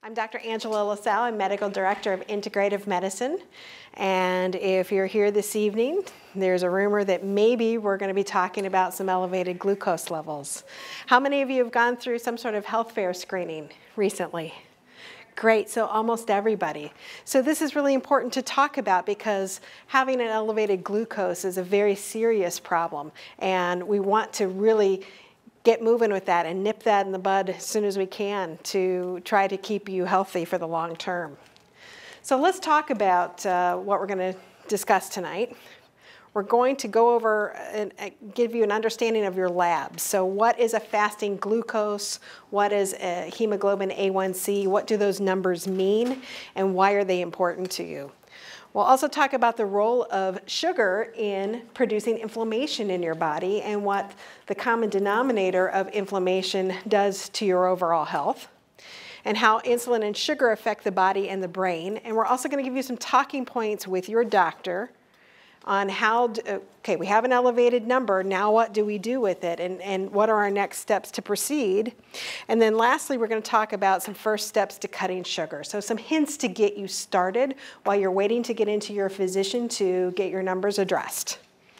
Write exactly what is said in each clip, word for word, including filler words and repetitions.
I'm Doctor Angela LaSalle. I'm Medical Director of Integrative Medicine. And if you're here this evening, there's a rumor that maybe we're going to be talking about some elevated glucose levels. How many of you have gone through some sort of health fair screening recently? Great, so almost everybody. So this is really important to talk about because having an elevated glucose is a very serious problem, and we want to really get moving with that and nip that in the bud as soon as we can to try to keep you healthy for the long term. So let's talk about uh, what we're going to discuss tonight. We're going to go over and give you an understanding of your labs. So what is a fasting glucose? What is a hemoglobin A one C? What do those numbers mean? And why are they important to you? We'll also talk about the role of sugar in producing inflammation in your body and what the common denominator of inflammation does to your overall health, and how insulin and sugar affect the body and the brain. And we're also going to give you some talking points with your doctor on how, do, okay, we have an elevated number, now what do we do with it, and, and what are our next steps to proceed? And then lastly, we're going to talk about some first steps to cutting sugar. So some hints to get you started while you're waiting to get into your physician to get your numbers addressed.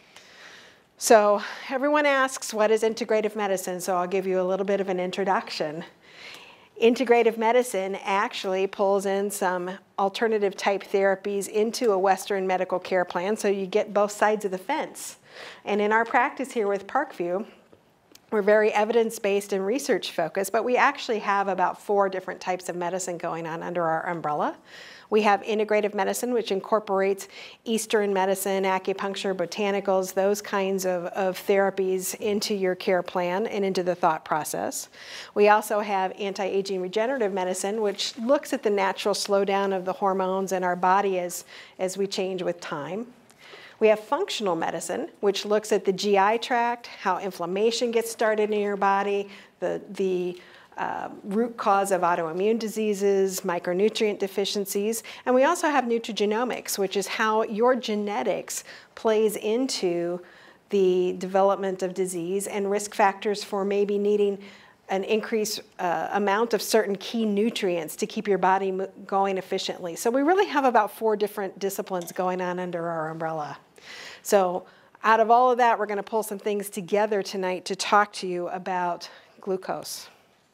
So everyone asks, what is integrative medicine? So I'll give you a little bit of an introduction. Integrative medicine actually pulls in some alternative type therapies into a Western medical care plan, so you get both sides of the fence. And in our practice here with Parkview, we're very evidence-based and research-focused, but we actually have about four different types of medicine going on under our umbrella. We have integrative medicine, which incorporates Eastern medicine, acupuncture, botanicals, those kinds of, of therapies into your care plan and into the thought process. We also have anti-aging regenerative medicine, which looks at the natural slowdown of the hormones in our body as, as we change with time. We have functional medicine, which looks at the G I tract, how inflammation gets started in your body, the, the Uh, root cause of autoimmune diseases, micronutrient deficiencies, and we also have nutrigenomics, which is how your genetics plays into the development of disease and risk factors for maybe needing an increased uh, amount of certain key nutrients to keep your body going efficiently. So we really have about four different disciplines going on under our umbrella. So out of all of that, we're going to pull some things together tonight to talk to you about glucose.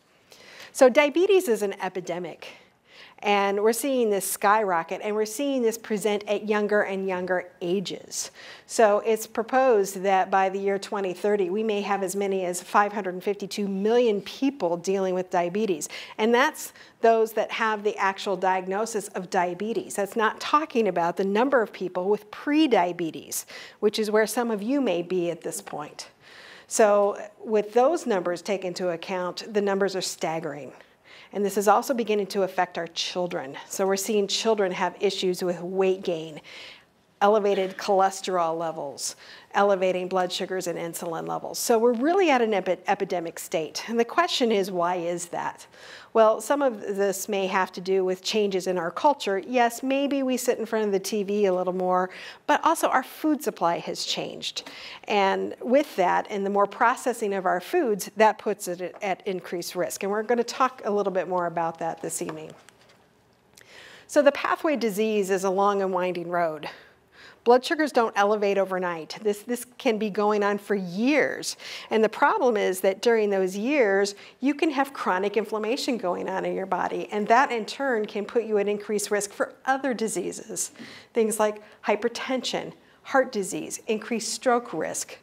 So diabetes is an epidemic, and we're seeing this skyrocket, and we're seeing this present at younger and younger ages. So it's proposed that by the year twenty thirty, we may have as many as five hundred fifty-two million people dealing with diabetes, and that's those that have the actual diagnosis of diabetes. That's not talking about the number of people with pre-diabetes, which is where some of you may be at this point. So with those numbers taken into account, the numbers are staggering. And this is also beginning to affect our children. So we're seeing children have issues with weight gain, elevated cholesterol levels, elevating blood sugars and insulin levels. So we're really at an epi- epidemic state. And the question is, why is that? Well, some of this may have to do with changes in our culture. Yes, maybe we sit in front of the T V a little more, but also our food supply has changed. And with that, and the more processing of our foods, that puts it at increased risk. And we're going to talk a little bit more about that this evening. So the pathway disease is a long and winding road. Blood sugars don't elevate overnight. This, this can be going on for years. And the problem is that during those years, you can have chronic inflammation going on in your body. And that in turn can put you at increased risk for other diseases. Things like hypertension, heart disease, increased stroke risk,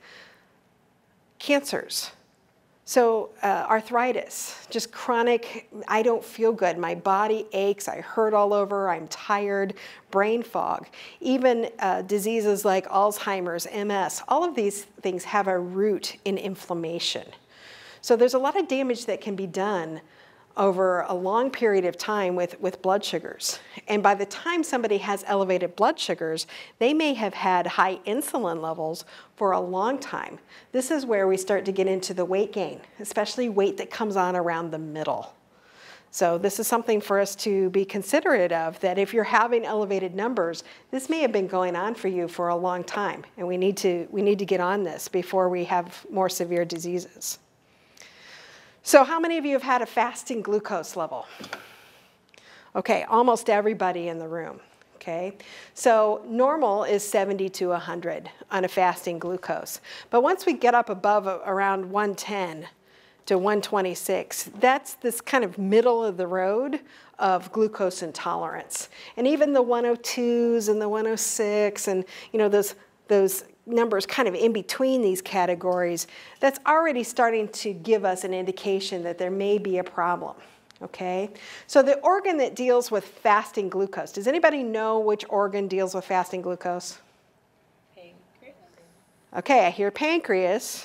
cancers. So uh, arthritis, just chronic, I don't feel good, my body aches, I hurt all over, I'm tired, brain fog. Even uh, diseases like Alzheimer's, M S, all of these things have a root in inflammation. So there's a lot of damage that can be done over a long period of time with, with blood sugars. And by the time somebody has elevated blood sugars, they may have had high insulin levels for a long time. This is where we start to get into the weight gain, especially weight that comes on around the middle. So this is something for us to be considerate of, that if you're having elevated numbers, this may have been going on for you for a long time, and we need to, we need to get on this before we have more severe diseases. So how many of you have had a fasting glucose level? Okay, almost everybody in the room. Okay, so normal is seventy to one hundred on a fasting glucose. But once we get up above around one ten to one twenty-six, that's this kind of middle of the road of glucose intolerance. And even the one oh twos and the one oh six and you know those, those numbers kind of in between these categories, that's already starting to give us an indication that there may be a problem. Okay, so the organ that deals with fasting glucose, does anybody know which organ deals with fasting glucose? Pancreas. Okay, I hear pancreas.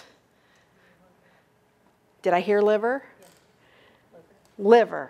Did I hear liver? Yeah. Liver.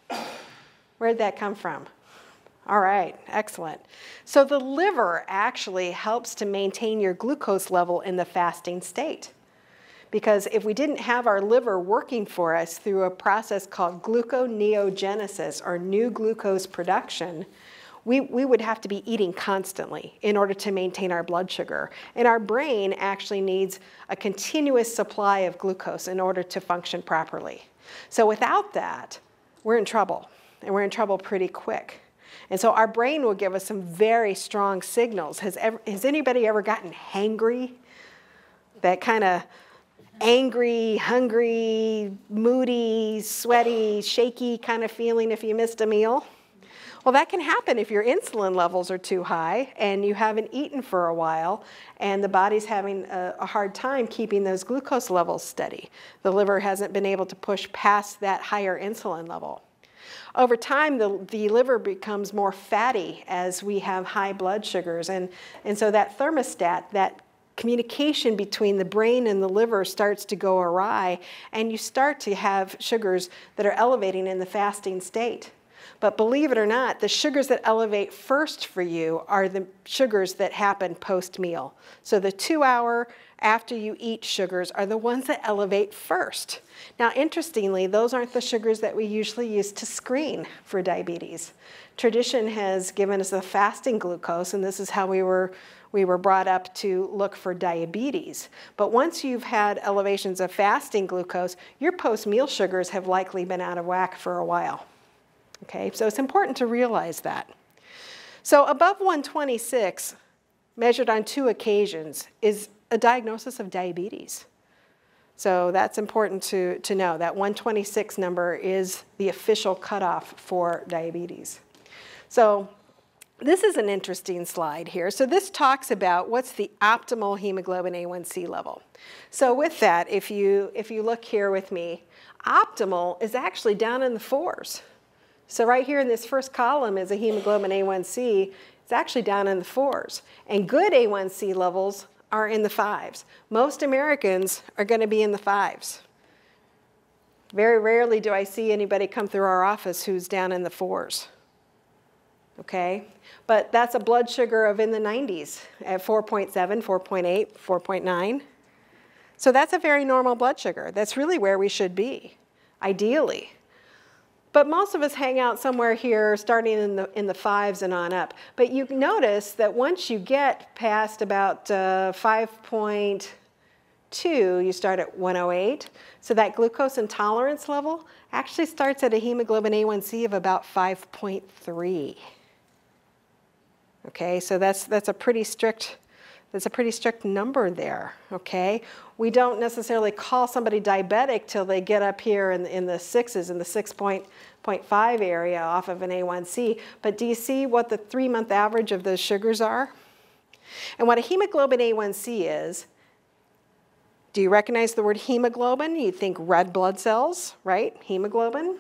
Where'd that come from? All right, excellent. So the liver actually helps to maintain your glucose level in the fasting state. Because if we didn't have our liver working for us through a process called gluconeogenesis, or new glucose production, we, we would have to be eating constantly in order to maintain our blood sugar. And our brain actually needs a continuous supply of glucose in order to function properly. So without that, we're in trouble, and we're in trouble pretty quick. And so our brain will give us some very strong signals. Has, ever, has anybody ever gotten hangry? That kind of angry, hungry, moody, sweaty, shaky kind of feeling if you missed a meal? Well, that can happen if your insulin levels are too high and you haven't eaten for a while and the body's having a, a hard time keeping those glucose levels steady. The liver hasn't been able to push past that higher insulin level. Over time, the, the liver becomes more fatty as we have high blood sugars, and, and so that thermostat, that communication between the brain and the liver starts to go awry, and you start to have sugars that are elevating in the fasting state. But believe it or not, the sugars that elevate first for you are the sugars that happen post-meal. So the two hour after you eat sugars are the ones that elevate first. Now, interestingly, those aren't the sugars that we usually use to screen for diabetes. Tradition has given us a fasting glucose, and this is how we were we were brought up to look for diabetes. But once you've had elevations of fasting glucose, your post-meal sugars have likely been out of whack for a while. Okay, so it's important to realize that. So above one twenty-six, measured on two occasions, is a diagnosis of diabetes. So that's important to, to know. That one twenty-six number is the official cutoff for diabetes. So this is an interesting slide here. So this talks about what's the optimal hemoglobin A one C level. So with that, if you, if you look here with me, optimal is actually down in the fours. So right here in this first column is a hemoglobin A one C. It's actually down in the fours. And good A one C levels are in the fives. Most Americans are going to be in the fives. Very rarely do I see anybody come through our office who's down in the fours. Okay? But that's a blood sugar of in the nineties at four point seven, four point eight, four point nine. So that's a very normal blood sugar. That's really where we should be, ideally. But most of us hang out somewhere here starting in the, in the fives and on up. But you notice that once you get past about uh, five point two, you start at one oh eight. So that glucose intolerance level actually starts at a hemoglobin A one C of about five point three. Okay, so that's, that's a pretty strict That's a pretty strict number there, okay? We don't necessarily call somebody diabetic till they get up here in, in the sixes, in the six point five area off of an A one C. But do you see what the three-month average of those sugars are? And what a hemoglobin A one C is, do you recognize the word hemoglobin? You think red blood cells, right? Hemoglobin.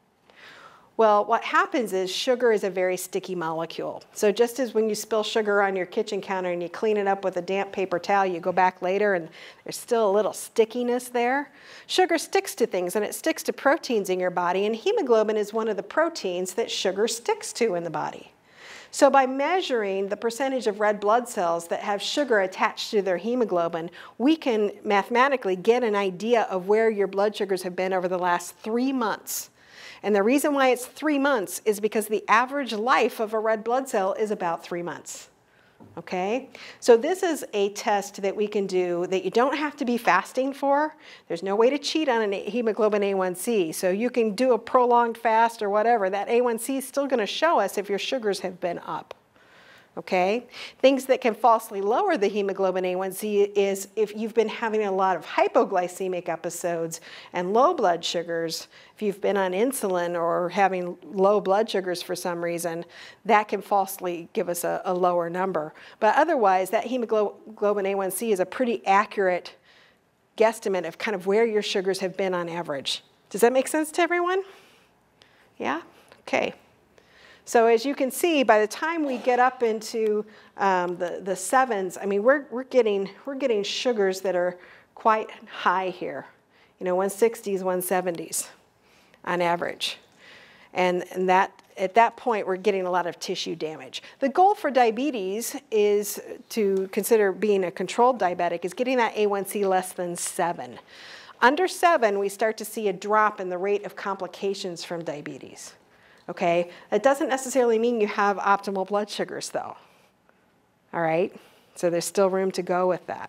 Well, what happens is sugar is a very sticky molecule. So just as when you spill sugar on your kitchen counter and you clean it up with a damp paper towel, you go back later and there's still a little stickiness there. Sugar sticks to things, and it sticks to proteins in your body, and hemoglobin is one of the proteins that sugar sticks to in the body. So by measuring the percentage of red blood cells that have sugar attached to their hemoglobin, we can mathematically get an idea of where your blood sugars have been over the last three months. And the reason why it's three months is because the average life of a red blood cell is about three months. Okay, so this is a test that we can do that you don't have to be fasting for. There's no way to cheat on a hemoglobin A one C. So you can do a prolonged fast or whatever. That A one C is still going to show us if your sugars have been up. Okay, things that can falsely lower the hemoglobin A one C is if you've been having a lot of hypoglycemic episodes and low blood sugars. If you've been on insulin or having low blood sugars for some reason, that can falsely give us a, a lower number. But otherwise, that hemoglobin A one C is a pretty accurate guesstimate of kind of where your sugars have been on average. Does that make sense to everyone? Yeah? Okay. So as you can see, by the time we get up into um, the, the sevens, I mean, we're, we're, getting, we're getting sugars that are quite high here. You know, one sixties, one seventies on average. And, and that, at that point, we're getting a lot of tissue damage. The goal for diabetes is to consider being a controlled diabetic is getting that A one C less than seven. Under seven, we start to see a drop in the rate of complications from diabetes. Okay, that doesn't necessarily mean you have optimal blood sugars though. All right, so there's still room to go with that.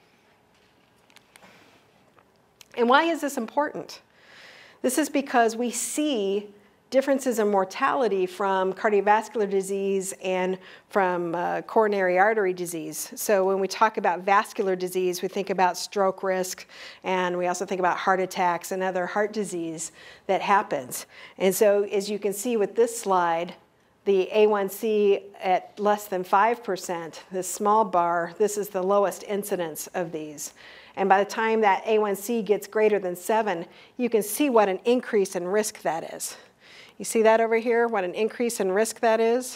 And why is this important? This is because we see differences in mortality from cardiovascular disease and from uh, coronary artery disease. So when we talk about vascular disease, we think about stroke risk, and we also think about heart attacks and other heart disease that happens. And so as you can see with this slide, the A one C at less than five percent, this small bar, this is the lowest incidence of these. And by the time that A one C gets greater than seven, you can see what an increase in risk that is. You see that over here, what an increase in risk that is?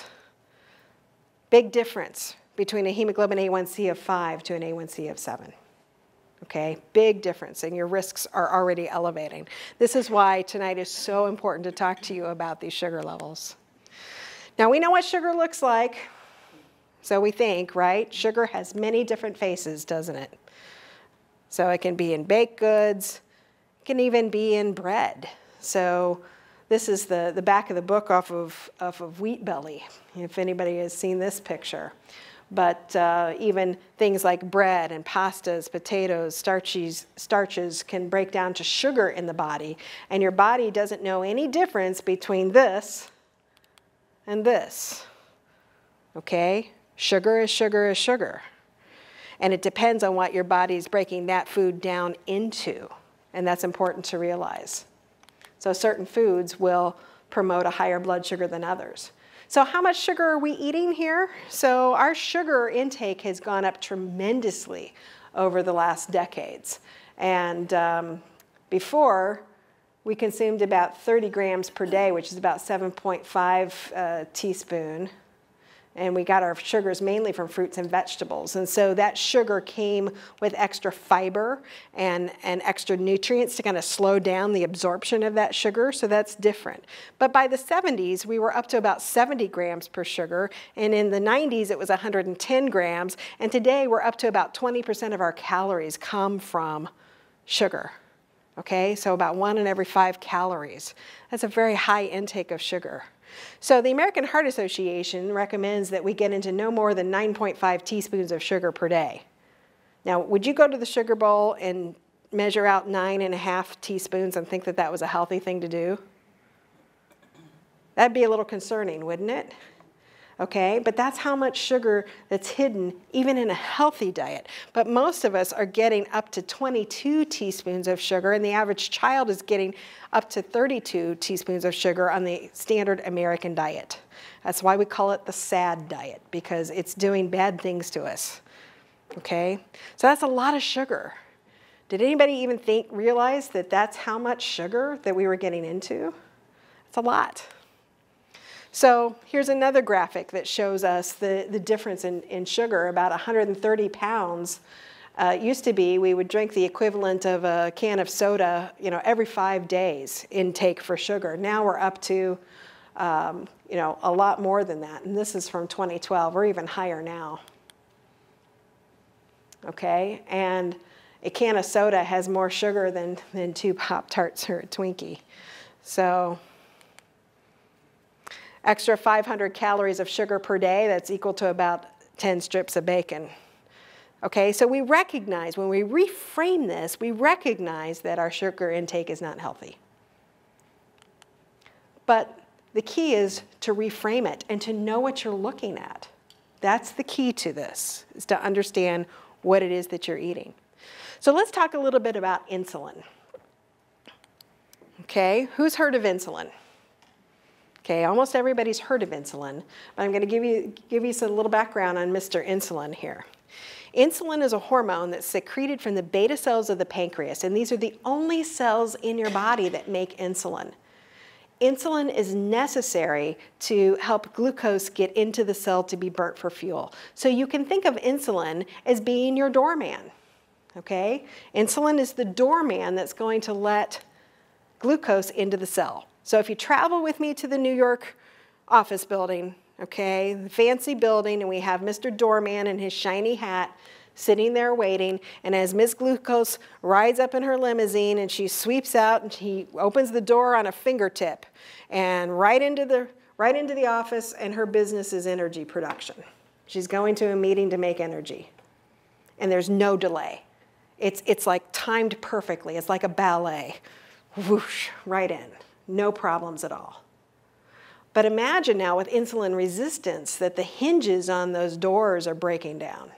Big difference between a hemoglobin A one C of five to an A one C of seven. Okay, big difference, and your risks are already elevating. This is why tonight is so important to talk to you about these sugar levels. Now, we know what sugar looks like, so we think, right? Sugar has many different faces, doesn't it? So it can be in baked goods, it can even be in bread. So this is the, the back of the book off of, off of Wheat Belly, if anybody has seen this picture. But uh, even things like bread and pastas, potatoes, starches, starches can break down to sugar in the body, and your body doesn't know any difference between this and this. Okay? Sugar is sugar is sugar. And it depends on what your body's breaking that food down into, and that's important to realize. So certain foods will promote a higher blood sugar than others. So how much sugar are we eating here? So our sugar intake has gone up tremendously over the last decades. And um, before, we consumed about thirty grams per day, which is about seven point five uh, teaspoon. And we got our sugars mainly from fruits and vegetables. And so that sugar came with extra fiber and, and extra nutrients to kind of slow down the absorption of that sugar, so that's different. But by the seventies, we were up to about seventy grams per sugar, and in the nineties, it was one hundred ten grams, and today we're up to about twenty percent of our calories come from sugar. Okay, so about one in every five calories. That's a very high intake of sugar. So the American Heart Association recommends that we get into no more than nine point five teaspoons of sugar per day. Now, would you go to the sugar bowl and measure out nine and a half teaspoons and think that that was a healthy thing to do? That'd be a little concerning, wouldn't it? Okay, but that's how much sugar that's hidden even in a healthy diet. But most of us are getting up to twenty-two teaspoons of sugar, and the average child is getting up to thirty-two teaspoons of sugar on the standard American diet. That's why we call it the SAD diet, because it's doing bad things to us. Okay, so that's a lot of sugar. Did anybody even think, realize that that's how much sugar that we were getting into? It's a lot. So here's another graphic that shows us the, the difference in, in sugar. About one hundred thirty pounds. Uh, it used to be we would drink the equivalent of a can of soda, you know, every five days intake for sugar. Now we're up to, um, you know, a lot more than that. And this is from twenty twelve. We're even higher now. Okay, and a can of soda has more sugar than, than two Pop-Tarts or a Twinkie. So extra five hundred calories of sugar per day, that's equal to about ten strips of bacon. Okay, so we recognize, when we reframe this, we recognize that our sugar intake is not healthy. But the key is to reframe it and to know what you're looking at. That's the key to this, is to understand what it is that you're eating. So let's talk a little bit about insulin. Okay, who's heard of insulin? Okay, almost everybody's heard of insulin, but I'm going to give you, give you some little background on Mister Insulin here. Insulin is a hormone that's secreted from the beta cells of the pancreas, and these are the only cells in your body that make insulin. Insulin is necessary to help glucose get into the cell to be burnt for fuel. So you can think of insulin as being your doorman, okay? Insulin is the doorman that's going to let glucose into the cell. So if you travel with me to the New York office building, okay, the fancy building, and we have Mister Doorman in his shiny hat sitting there waiting, and as Miz Glucose rides up in her limousine and she sweeps out and he opens the door on a fingertip and right into the, right into the office, and her business is energy production. She's going to a meeting to make energy, and there's no delay. It's, it's like timed perfectly. It's like a ballet. Whoosh, right in. No problems at all. But imagine now with insulin resistance that the hinges on those doors are breaking down.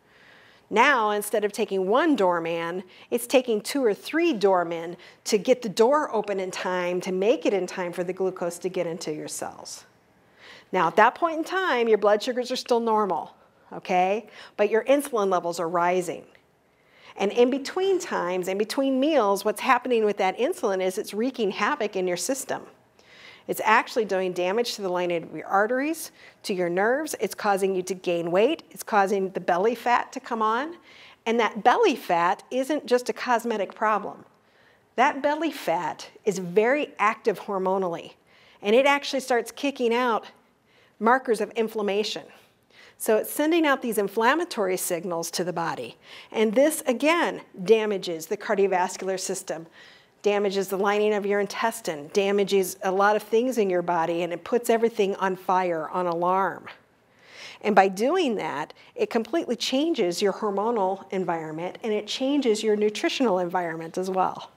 Now, instead of taking one doorman, it's taking two or three doormen to get the door open in time, to make it in time for the glucose to get into your cells. Now, at that point in time, your blood sugars are still normal, okay? But your insulin levels are rising. And in between times, in between meals, what's happening with that insulin is it's wreaking havoc in your system. It's actually doing damage to the lining of your arteries, to your nerves. It's causing you to gain weight. It's causing the belly fat to come on. And that belly fat isn't just a cosmetic problem. That belly fat is very active hormonally, and it actually starts kicking out markers of inflammation. So it's sending out these inflammatory signals to the body. And this, again, damages the cardiovascular system, damages the lining of your intestine, damages a lot of things in your body, and it puts everything on fire, on alarm. And by doing that, it completely changes your hormonal environment, and it changes your nutritional environment as well.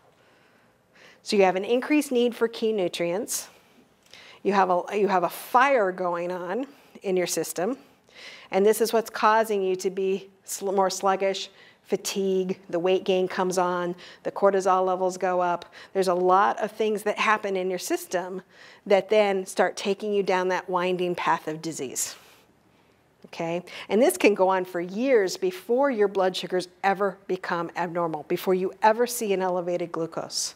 So you have an increased need for key nutrients. You have a, you have a fire going on in your system. And this is what's causing you to be more sluggish, fatigue, the weight gain comes on, the cortisol levels go up. There's a lot of things that happen in your system that then start taking you down that winding path of disease. Okay? And this can go on for years before your blood sugars ever become abnormal, before you ever see an elevated glucose.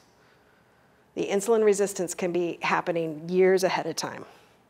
The insulin resistance can be happening years ahead of time.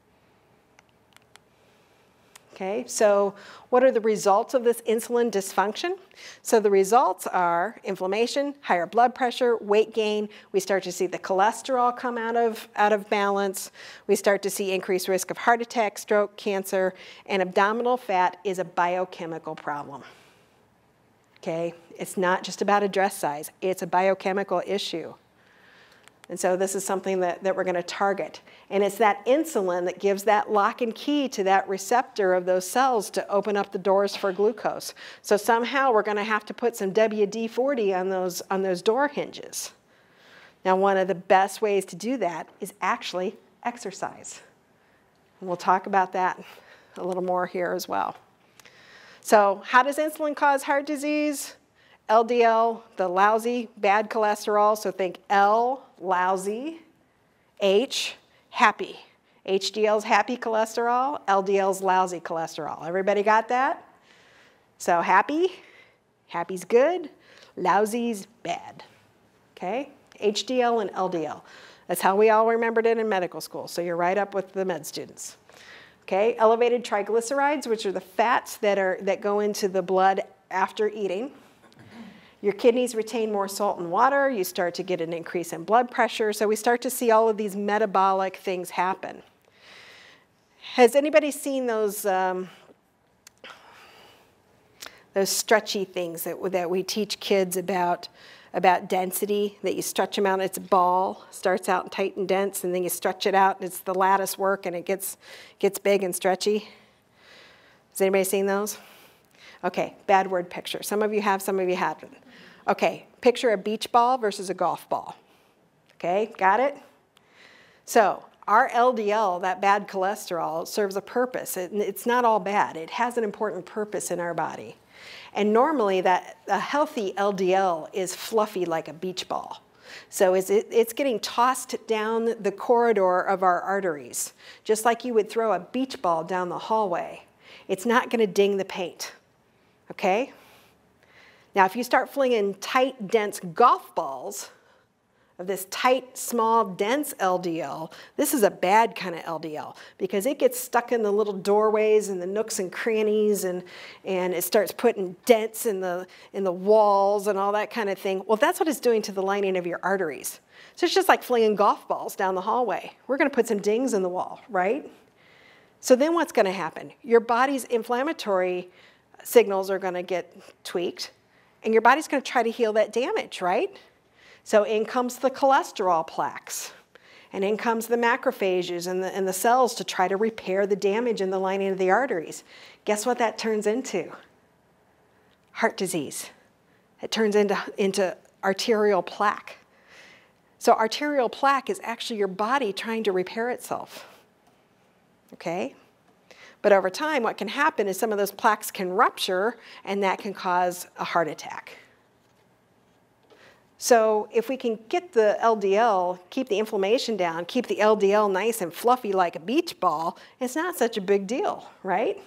Okay, so what are the results of this insulin dysfunction? So the results are inflammation, higher blood pressure, weight gain. We start to see the cholesterol come out of, out of balance. We start to see increased risk of heart attack, stroke, cancer, and abdominal fat is a biochemical problem. Okay, it's not just about a dress size. It's a biochemical issue. And so this is something that, that we're going to target. And it's that insulin that gives that lock and key to that receptor of those cells to open up the doors for glucose. So somehow we're going to have to put some W D forty on those, on those door hinges. Now, one of the best ways to do that is actually exercise. And we'll talk about that a little more here as well. So how does insulin cause heart disease? L D L, the lousy, bad cholesterol, so think L, lousy, H, happy. H D L's happy cholesterol, L D L's lousy cholesterol. Everybody got that? So happy, happy's good, lousy's bad. Okay? H D L and L D L. That's how we all remembered it in medical school, so you're right up with the med students. Okay? Elevated triglycerides, which are the fats that, are, that go into the blood after eating. Your kidneys retain more salt and water. You start to get an increase in blood pressure. So we start to see all of these metabolic things happen. Has anybody seen those, um, those stretchy things that, that we teach kids about, about density, that you stretch them out, it's a ball, starts out tight and dense, and then you stretch it out, and it's the lattice work, and it gets, gets big and stretchy? Has anybody seen those? Okay, bad word picture. Some of you have, some of you haven't. Okay, picture a beach ball versus a golf ball. Okay, got it? So our L D L, that bad cholesterol, serves a purpose. It, it's not all bad. It has an important purpose in our body. And normally that a healthy L D L is fluffy like a beach ball. So it's, it, it's getting tossed down the corridor of our arteries, just like you would throw a beach ball down the hallway. It's not going to ding the paint, okay? Now, if you start flinging tight, dense golf balls of this tight, small, dense L D L, this is a bad kind of L D L because it gets stuck in the little doorways and the nooks and crannies, and, and it starts putting dents in the, in the walls and all that kind of thing. Well, that's what it's doing to the lining of your arteries. So it's just like flinging golf balls down the hallway. We're going to put some dings in the wall, right? So then what's going to happen? Your body's inflammatory signals are going to get tweaked, and your body's going to try to heal that damage, right? So in comes the cholesterol plaques, and in comes the macrophages and the, and the cells to try to repair the damage in the lining of the arteries. Guess what that turns into? Heart disease. It turns into, into arterial plaque. So arterial plaque is actually your body trying to repair itself. Okay? But over time, what can happen is some of those plaques can rupture, and that can cause a heart attack. So if we can get the L D L, keep the inflammation down, keep the L D L nice and fluffy like a beach ball, it's not such a big deal, right?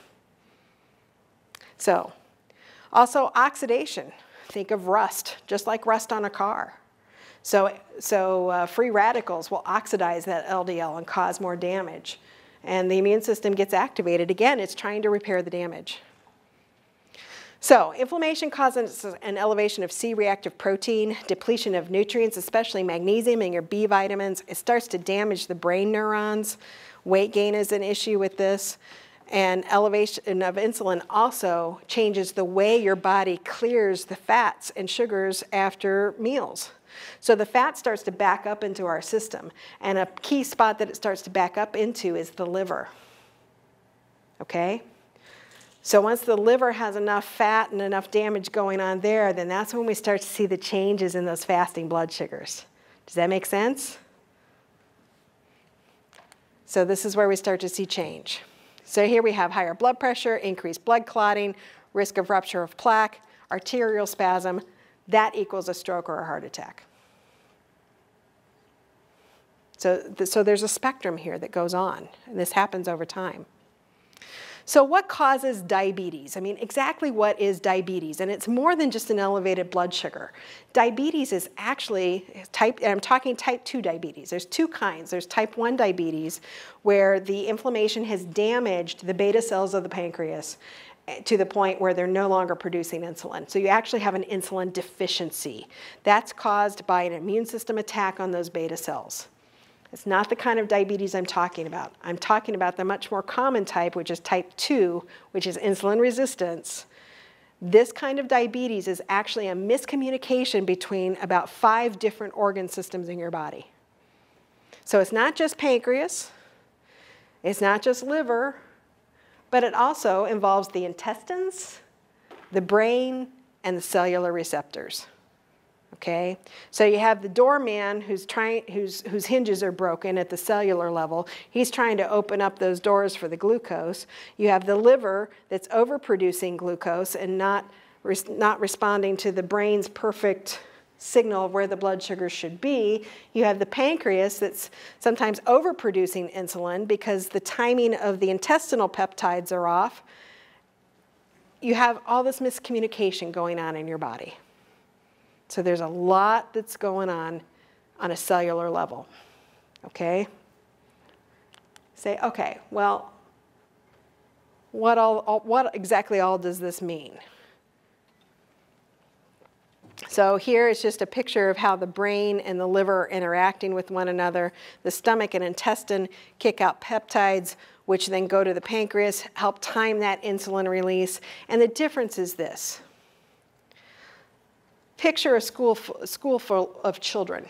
So, also oxidation. Think of rust, just like rust on a car. So, so uh, free radicals will oxidize that L D L and cause more damage. And the immune system gets activated. Again, it's trying to repair the damage. So inflammation causes an elevation of C-reactive protein, depletion of nutrients, especially magnesium and your B vitamins. It starts to damage the brain neurons. Weight gain is an issue with this. And elevation of insulin also changes the way your body clears the fats and sugars after meals. So the fat starts to back up into our system. And a key spot that it starts to back up into is the liver. Okay? So once the liver has enough fat and enough damage going on there, then that's when we start to see the changes in those fasting blood sugars. Does that make sense? So this is where we start to see change. So here we have higher blood pressure, increased blood clotting, risk of rupture of plaque, arterial spasm. That equals a stroke or a heart attack. So, th- so there's a spectrum here that goes on, and this happens over time. So what causes diabetes? I mean, exactly what is diabetes? And it's more than just an elevated blood sugar. Diabetes is actually type, and I'm talking type two diabetes. There's two kinds. There's type one diabetes, where the inflammation has damaged the beta cells of the pancreas to the point where they're no longer producing insulin. So you actually have an insulin deficiency. That's caused by an immune system attack on those beta cells. It's not the kind of diabetes I'm talking about. I'm talking about the much more common type, which is type two, which is insulin resistance. This kind of diabetes is actually a miscommunication between about five different organ systems in your body. So it's not just pancreas, it's not just liver, but it also involves the intestines, the brain, and the cellular receptors. Okay, so you have the doorman who's trying, whose whose hinges are broken at the cellular level. He's trying to open up those doors for the glucose. You have the liver that's overproducing glucose and not res not responding to the brain's perfect signal of where the blood sugar should be. You have the pancreas that's sometimes overproducing insulin because the timing of the intestinal peptides are off. You have all this miscommunication going on in your body. So there's a lot that's going on on a cellular level, okay? Say, okay, well, what, all, all, what exactly all does this mean? So here is just a picture of how the brain and the liver are interacting with one another. The stomach and intestine kick out peptides, which then go to the pancreas, help time that insulin release. And the difference is this. Picture a school, a school full of children.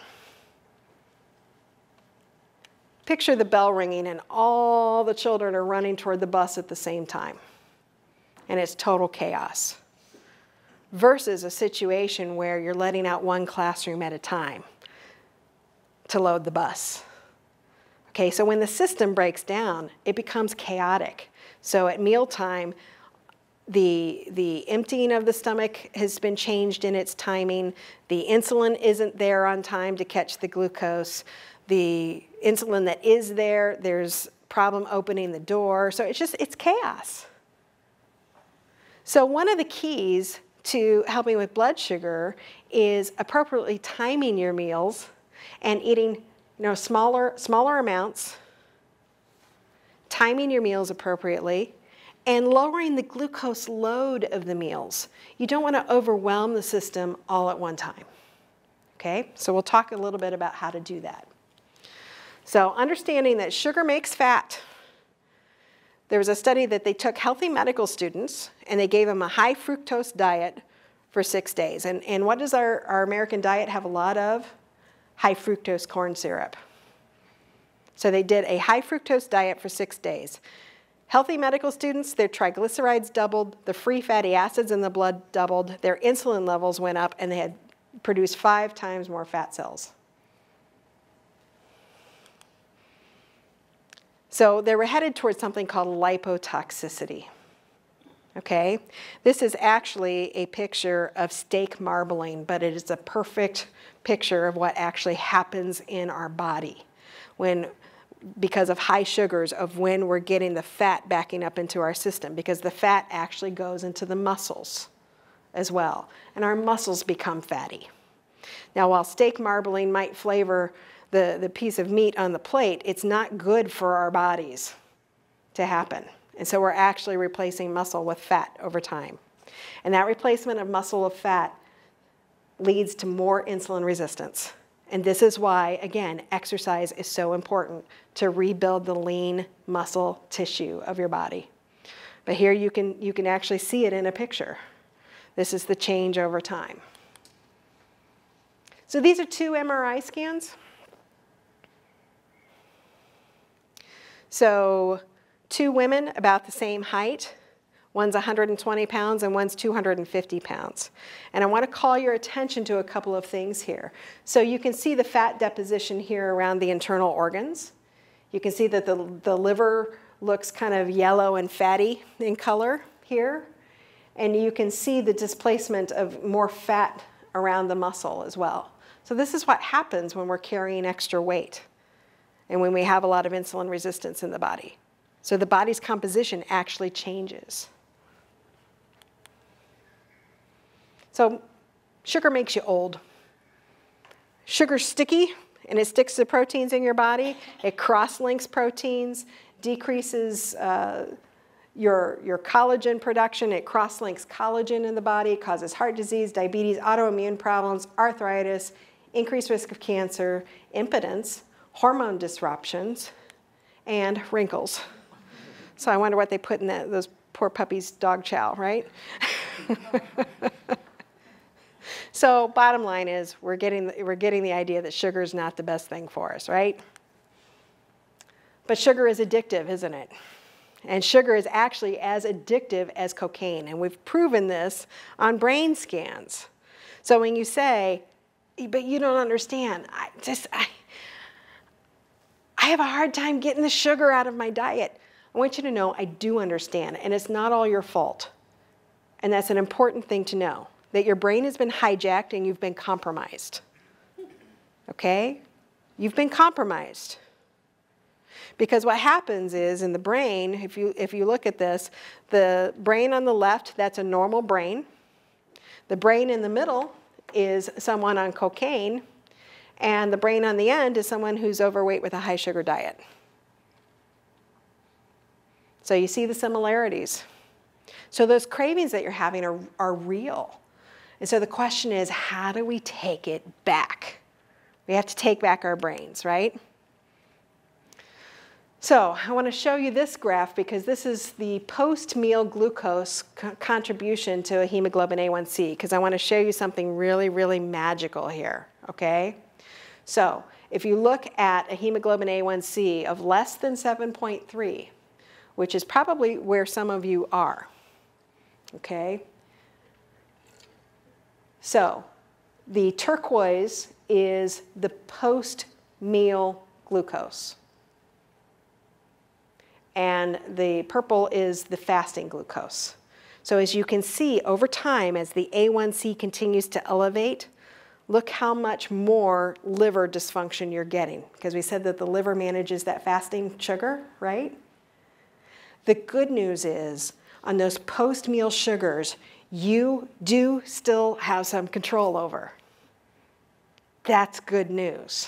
Picture the bell ringing and all the children are running toward the bus at the same time. and it's total chaos, versus a situation where you're letting out one classroom at a time to load the bus. Okay, so when the system breaks down, it becomes chaotic. So at mealtime, the, the emptying of the stomach has been changed in its timing. The insulin isn't there on time to catch the glucose. The insulin that is there, there's problem opening the door. So it's just, it's chaos. So one of the keys to helping with blood sugar is appropriately timing your meals and eating, you know, smaller, smaller amounts, timing your meals appropriately, and lowering the glucose load of the meals. You don't want to overwhelm the system all at one time. Okay, so we'll talk a little bit about how to do that. So understanding that sugar makes fat. There was a study that they took healthy medical students and they gave them a high fructose diet for six days. And, and what does our, our American diet have a lot of? High fructose corn syrup. So they did a high fructose diet for six days. Healthy medical students, their triglycerides doubled, the free fatty acids in the blood doubled, their insulin levels went up, and they had produced five times more fat cells. So they were headed towards something called lipotoxicity. Okay? This is actually a picture of steak marbling, but it is a perfect picture of what actually happens in our body when, because of high sugars, of when we're getting the fat backing up into our system, because the fat actually goes into the muscles as well, and our muscles become fatty. Now, while steak marbling might flavor the, the piece of meat on the plate, it's not good for our bodies to happen. And so we're actually replacing muscle with fat over time. And that replacement of muscle with fat leads to more insulin resistance. And this is why, again, exercise is so important to rebuild the lean muscle tissue of your body. But here you can, you can actually see it in a picture. This is the change over time. So these are two M R I scans. So two women about the same height. One's one hundred twenty pounds and one's two hundred fifty pounds. And I want to call your attention to a couple of things here. So you can see the fat deposition here around the internal organs. You can see that the, the liver looks kind of yellow and fatty in color here. And you can see the displacement of more fat around the muscle as well. So this is what happens when we're carrying extra weight and when we have a lot of insulin resistance in the body. So the body's composition actually changes. So sugar makes you old. Sugar's sticky, and it sticks to proteins in your body. It cross-links proteins, decreases uh, your, your collagen production. It cross-links collagen in the body. It causes heart disease, diabetes, autoimmune problems, arthritis, increased risk of cancer, impotence, hormone disruptions, and wrinkles. So I wonder what they put in that, those poor puppies' dog chow, right? So bottom line is we're getting, we're getting the idea that sugar is not the best thing for us, right? But sugar is addictive, isn't it? And sugar is actually as addictive as cocaine. And we've proven this on brain scans. So when you say, but you don't understand, I just, I, I have a hard time getting the sugar out of my diet. I want you to know I do understand, and it's not all your fault. And that's an important thing to know, that your brain has been hijacked and you've been compromised. Okay? You've been compromised. Because what happens is in the brain, if you, if you look at this, the brain on the left, that's a normal brain. The brain in the middle is someone on cocaine, and the brain on the end is someone who's overweight with a high sugar diet. So you see the similarities. So those cravings that you're having are, are real. And so the question is, how do we take it back? We have to take back our brains, right? So I want to show you this graph because this is the post-meal glucose co- contribution to a hemoglobin A one C, because I want to show you something really, really magical here, okay? So if you look at a hemoglobin A one C of less than seven point three, which is probably where some of you are, okay? So the turquoise is the post-meal glucose. And the purple is the fasting glucose. So as you can see, over time, as the A one C continues to elevate, look how much more liver dysfunction you're getting, because we said that the liver manages that fasting sugar, right? The good news is, on those post-meal sugars, you do still have some control over. That's good news.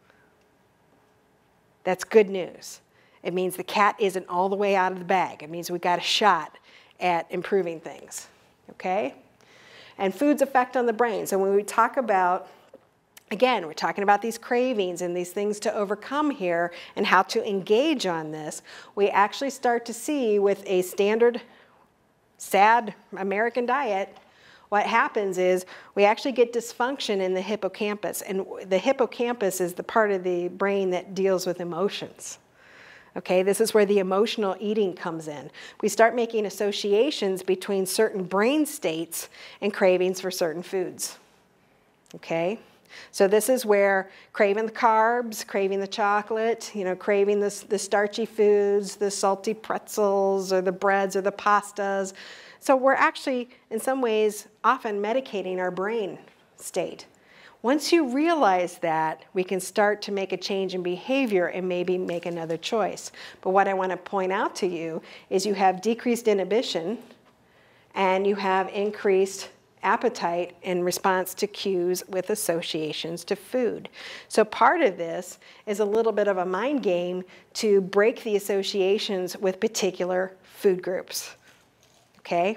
That's good news. It means the cat isn't all the way out of the bag. It means we got a shot at improving things, okay? And food's effect on the brain. So when we talk about, again, we're talking about these cravings and these things to overcome here and how to engage on this, we actually start to see with a standard, sad American diet, what happens is we actually get dysfunction in the hippocampus. And the hippocampus is the part of the brain that deals with emotions. Okay, this is where the emotional eating comes in. We start making associations between certain brain states and cravings for certain foods. Okay, so this is where craving the carbs, craving the chocolate, you know, craving the, the starchy foods, the salty pretzels or the breads or the pastas. So we're actually, in some ways, often medicating our brain state. Once you realize that, we can start to make a change in behavior and maybe make another choice. But what I want to point out to you is you have decreased inhibition and you have increased appetite in response to cues with associations to food. So part of this is a little bit of a mind game to break the associations with particular food groups. Okay?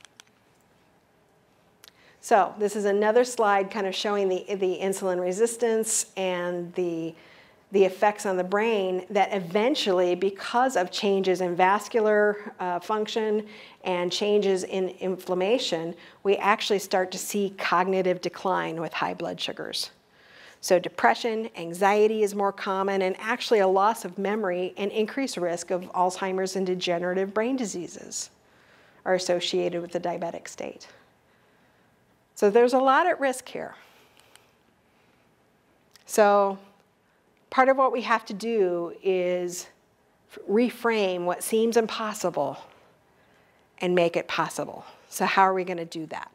So this is another slide kind of showing the, the insulin resistance and the, the effects on the brain that eventually, because of changes in vascular uh, function and changes in inflammation, we actually start to see cognitive decline with high blood sugars. So depression, anxiety is more common, and actually a loss of memory and increased risk of Alzheimer's and degenerative brain diseases are associated with the diabetic state. So there's a lot at risk here. So part of what we have to do is reframe what seems impossible and make it possible. So how are we going to do that?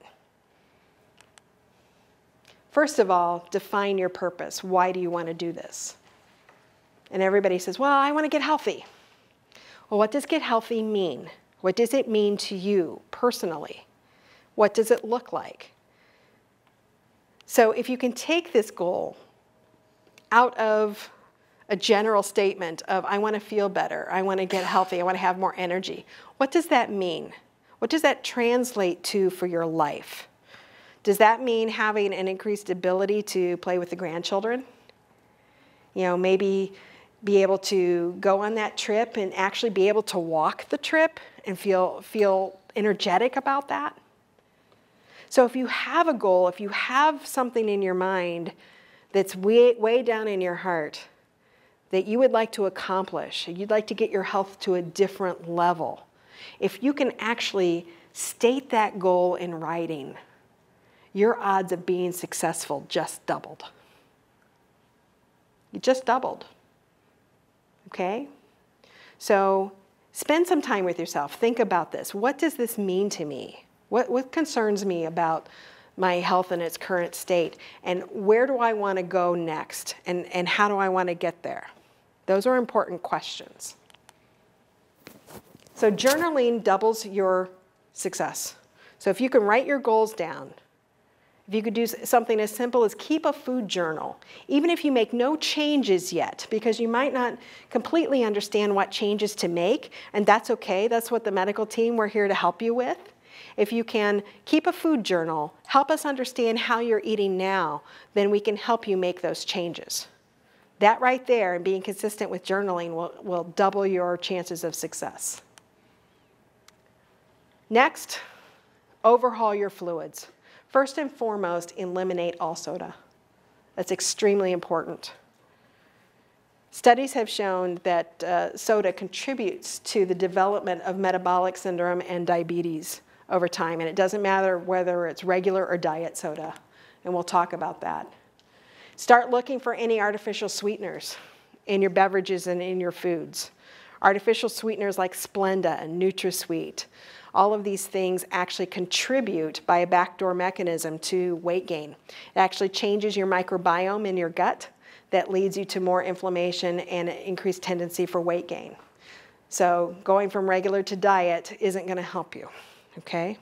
First of all, define your purpose. Why do you want to do this? And everybody says, well, I want to get healthy. Well, what does get healthy mean? What does it mean to you personally? What does it look like? So if you can take this goal out of a general statement of, I want to feel better, I want to get healthy, I want to have more energy, what does that mean? What does that translate to for your life? Does that mean having an increased ability to play with the grandchildren? You know, maybe be able to go on that trip and actually be able to walk the trip and feel, feel energetic about that? So if you have a goal, if you have something in your mind that's way, way down in your heart that you would like to accomplish, you'd like to get your health to a different level, if you can actually state that goal in writing, your odds of being successful just doubled. You just doubled. Okay? So spend some time with yourself. Think about this. What does this mean to me? What, what concerns me about my health in its current state? And where do I want to go next? And, and how do I want to get there? Those are important questions. So journaling doubles your success. So if you can write your goals down, if you could do something as simple as keep a food journal, even if you make no changes yet, because you might not completely understand what changes to make, and that's okay. That's what the medical team, we're here to help you with. If you can keep a food journal, help us understand how you're eating now, then we can help you make those changes. That right there, and being consistent with journaling, will, will double your chances of success. Next, overhaul your fluids. First and foremost, eliminate all soda. That's extremely important. Studies have shown that uh, soda contributes to the development of metabolic syndrome and diabetes over time. And it doesn't matter whether it's regular or diet soda. And we'll talk about that. Start looking for any artificial sweeteners in your beverages and in your foods. Artificial sweeteners like Splenda and NutraSweet. All of these things actually contribute by a backdoor mechanism to weight gain. It actually changes your microbiome in your gut that leads you to more inflammation and an increased tendency for weight gain. So going from regular to diet isn't going to help you, okay?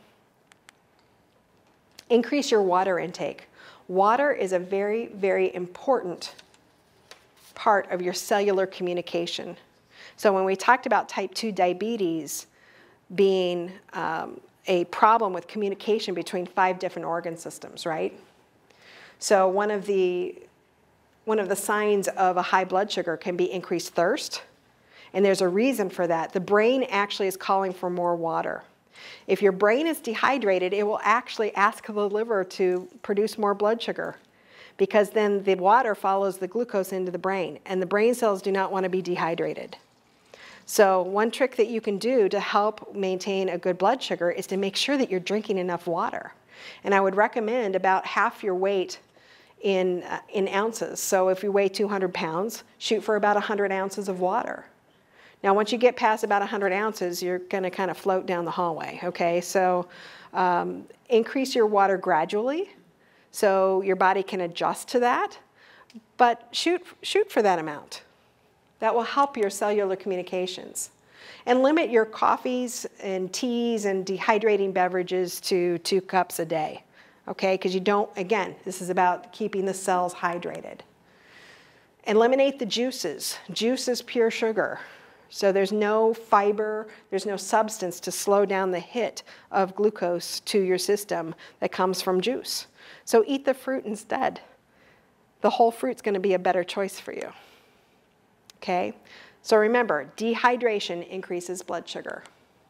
Increase your water intake. Water is a very, very important part of your cellular communication. So when we talked about type two diabetes being um, a problem with communication between five different organ systems, right? So one of the, one of the signs of a high blood sugar can be increased thirst, and there's a reason for that. The brain actually is calling for more water. If your brain is dehydrated, it will actually ask the liver to produce more blood sugar, because then the water follows the glucose into the brain, and the brain cells do not want to be dehydrated. So one trick that you can do to help maintain a good blood sugar is to make sure that you're drinking enough water. And I would recommend about half your weight in, uh, in ounces. So if you weigh two hundred pounds, shoot for about one hundred ounces of water. Now once you get past about one hundred ounces, you're going to kind of float down the hallway, okay? So um, increase your water gradually so your body can adjust to that, but shoot, shoot for that amount. That will help your cellular communications. And limit your coffees and teas and dehydrating beverages to two cups a day, okay? Because you don't, again, this is about keeping the cells hydrated. Eliminate the juices. Juice is pure sugar. So there's no fiber, there's no substance to slow down the hit of glucose to your system that comes from juice. So eat the fruit instead. The whole fruit's going to be a better choice for you. Okay, so remember, dehydration increases blood sugar.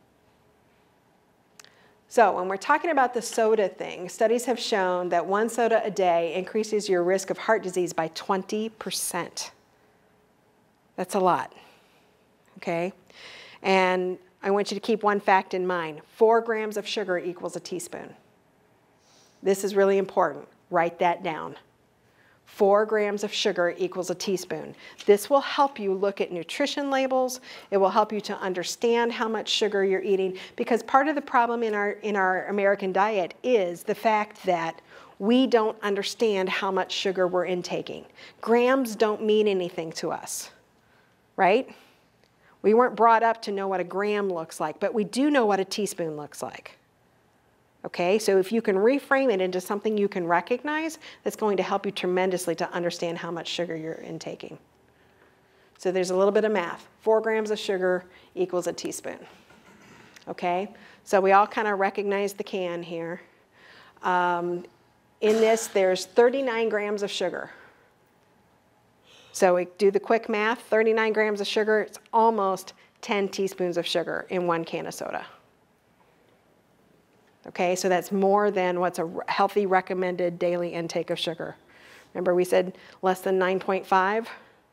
So when we're talking about the soda thing, studies have shown that one soda a day increases your risk of heart disease by twenty percent. That's a lot, okay? And I want you to keep one fact in mind. Four grams of sugar equals a teaspoon. This is really important. Write that down. Four grams of sugar equals a teaspoon. This will help you look at nutrition labels. It will help you to understand how much sugar you're eating, because part of the problem in our, in our American diet is the fact that we don't understand how much sugar we're intaking. Grams don't mean anything to us, right? We weren't brought up to know what a gram looks like, but we do know what a teaspoon looks like. Okay, so if you can reframe it into something you can recognize, that's going to help you tremendously to understand how much sugar you're intaking. So there's a little bit of math. Four grams of sugar equals a teaspoon. Okay, so we all kind of recognize the can here. Um, in this, there's thirty-nine grams of sugar. So we do the quick math, thirty-nine grams of sugar, it's almost ten teaspoons of sugar in one can of soda. Okay, so that's more than what's a healthy recommended daily intake of sugar. Remember we said less than nine point five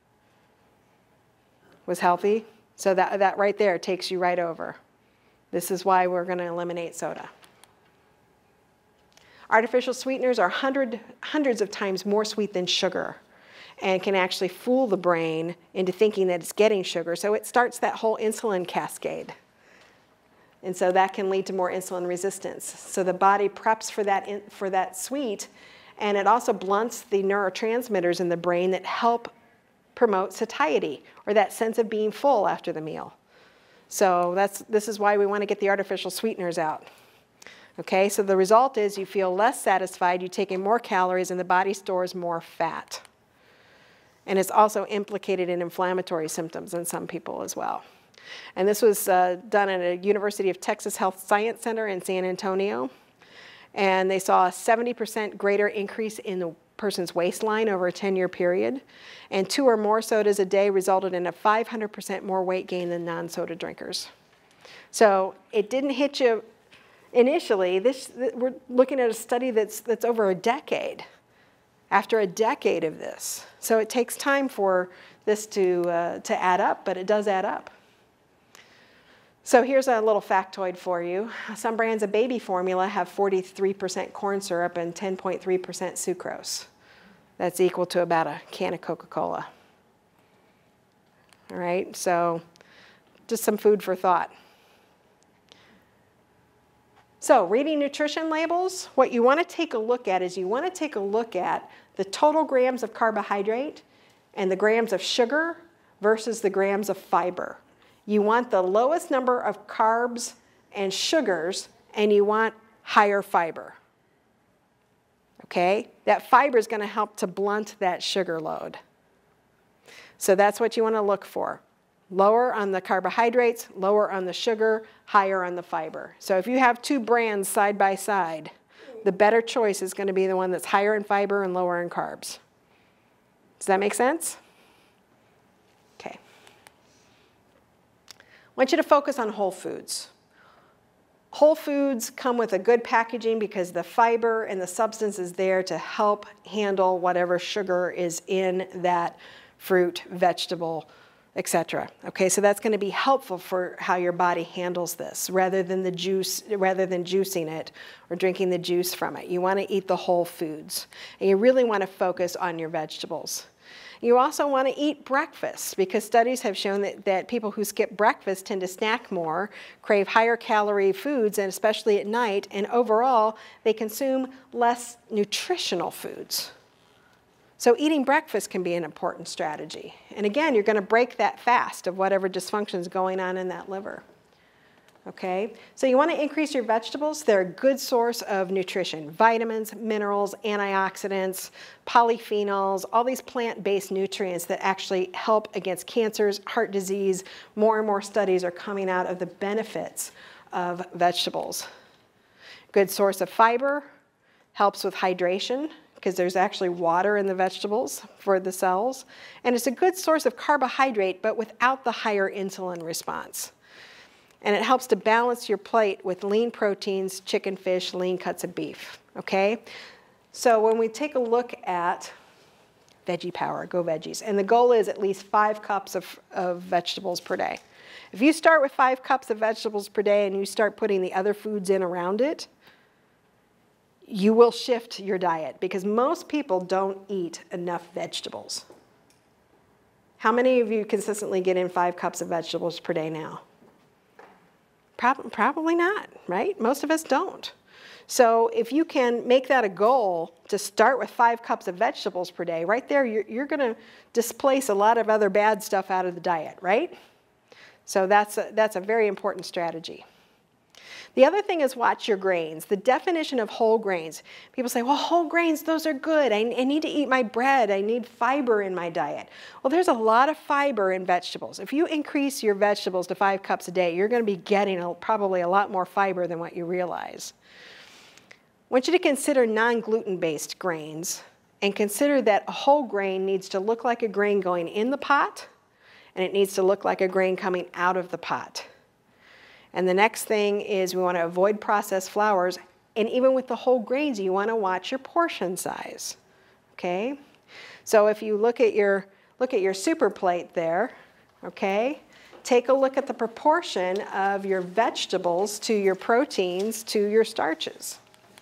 was healthy? So that, that right there takes you right over. This is why we're going to eliminate soda. Artificial sweeteners are hundred, hundreds of times more sweet than sugar and can actually fool the brain into thinking that it's getting sugar. So it starts that whole insulin cascade. And so that can lead to more insulin resistance. So the body preps for that, in, for that sweet, and it also blunts the neurotransmitters in the brain that help promote satiety, or that sense of being full after the meal. So that's, this is why we want to get the artificial sweeteners out. Okay, so the result is you feel less satisfied, you take in more calories, and the body stores more fat. And it's also implicated in inflammatory symptoms in some people as well. And this was uh, done at a University of Texas Health Science Center in San Antonio. And they saw a seventy percent greater increase in the person's waistline over a ten-year period. And two or more sodas a day resulted in a five hundred percent more weight gain than non-soda drinkers. So it didn't hit you initially. This, we're looking at a study that's, that's over a decade, after a decade of this. So it takes time for this to, uh, to add up, but it does add up. So here's a little factoid for you. Some brands of baby formula have forty-three percent corn syrup and ten point three percent sucrose. That's equal to about a can of Coca-Cola. All right, so just some food for thought. So reading nutrition labels, what you want to take a look at is you want to take a look at the total grams of carbohydrate and the grams of sugar versus the grams of fiber. You want the lowest number of carbs and sugars, and you want higher fiber. Okay? That fiber is going to help to blunt that sugar load. So that's what you want to look for. Lower on the carbohydrates, lower on the sugar, higher on the fiber. So if you have two brands side by side, the better choice is going to be the one that's higher in fiber and lower in carbs. Does that make sense? Okay. I want you to focus on whole foods. Whole foods come with a good packaging because the fiber and the substance is there to help handle whatever sugar is in that fruit, vegetable, et cetera. Okay, so that's going to be helpful for how your body handles this rather than the juice, rather than juicing it or drinking the juice from it. You want to eat the whole foods, and you really want to focus on your vegetables. You also want to eat breakfast because studies have shown that, that people who skip breakfast tend to snack more, crave higher calorie foods, and especially at night, and overall, they consume less nutritional foods. So eating breakfast can be an important strategy. And again, you're going to break that fast of whatever dysfunction is going on in that liver. Okay? So you want to increase your vegetables. They're a good source of nutrition. Vitamins, minerals, antioxidants, polyphenols, all these plant-based nutrients that actually help against cancers, heart disease. More and more studies are coming out of the benefits of vegetables. Good source of fiber, helps with hydration, because there's actually water in the vegetables for the cells. And it's a good source of carbohydrate, but without the higher insulin response. And it helps to balance your plate with lean proteins, chicken, fish, lean cuts of beef, okay? So when we take a look at Veggie Power, Go Veggies, and the goal is at least five cups of, of vegetables per day. If you start with five cups of vegetables per day and you start putting the other foods in around it, you will shift your diet because most people don't eat enough vegetables. How many of you consistently get in five cups of vegetables per day now? Prob- probably not, right? Most of us don't. So if you can make that a goal to start with five cups of vegetables per day, right there, you're, you're going to displace a lot of other bad stuff out of the diet, right? So that's a, that's a very important strategy. The other thing is watch your grains. The definition of whole grains. People say, well, whole grains, those are good. I, I need to eat my bread. I need fiber in my diet. Well, there's a lot of fiber in vegetables. If you increase your vegetables to five cups a day, you're going to be getting a, probably a lot more fiber than what you realize. I want you to consider non-gluten-based grains and consider that a whole grain needs to look like a grain going in the pot, and it needs to look like a grain coming out of the pot. And the next thing is we want to avoid processed flours. And even with the whole grains, you want to watch your portion size. Okay? So if you look at your, look at your super plate there, okay, take a look at the proportion of your vegetables to your proteins to your starches.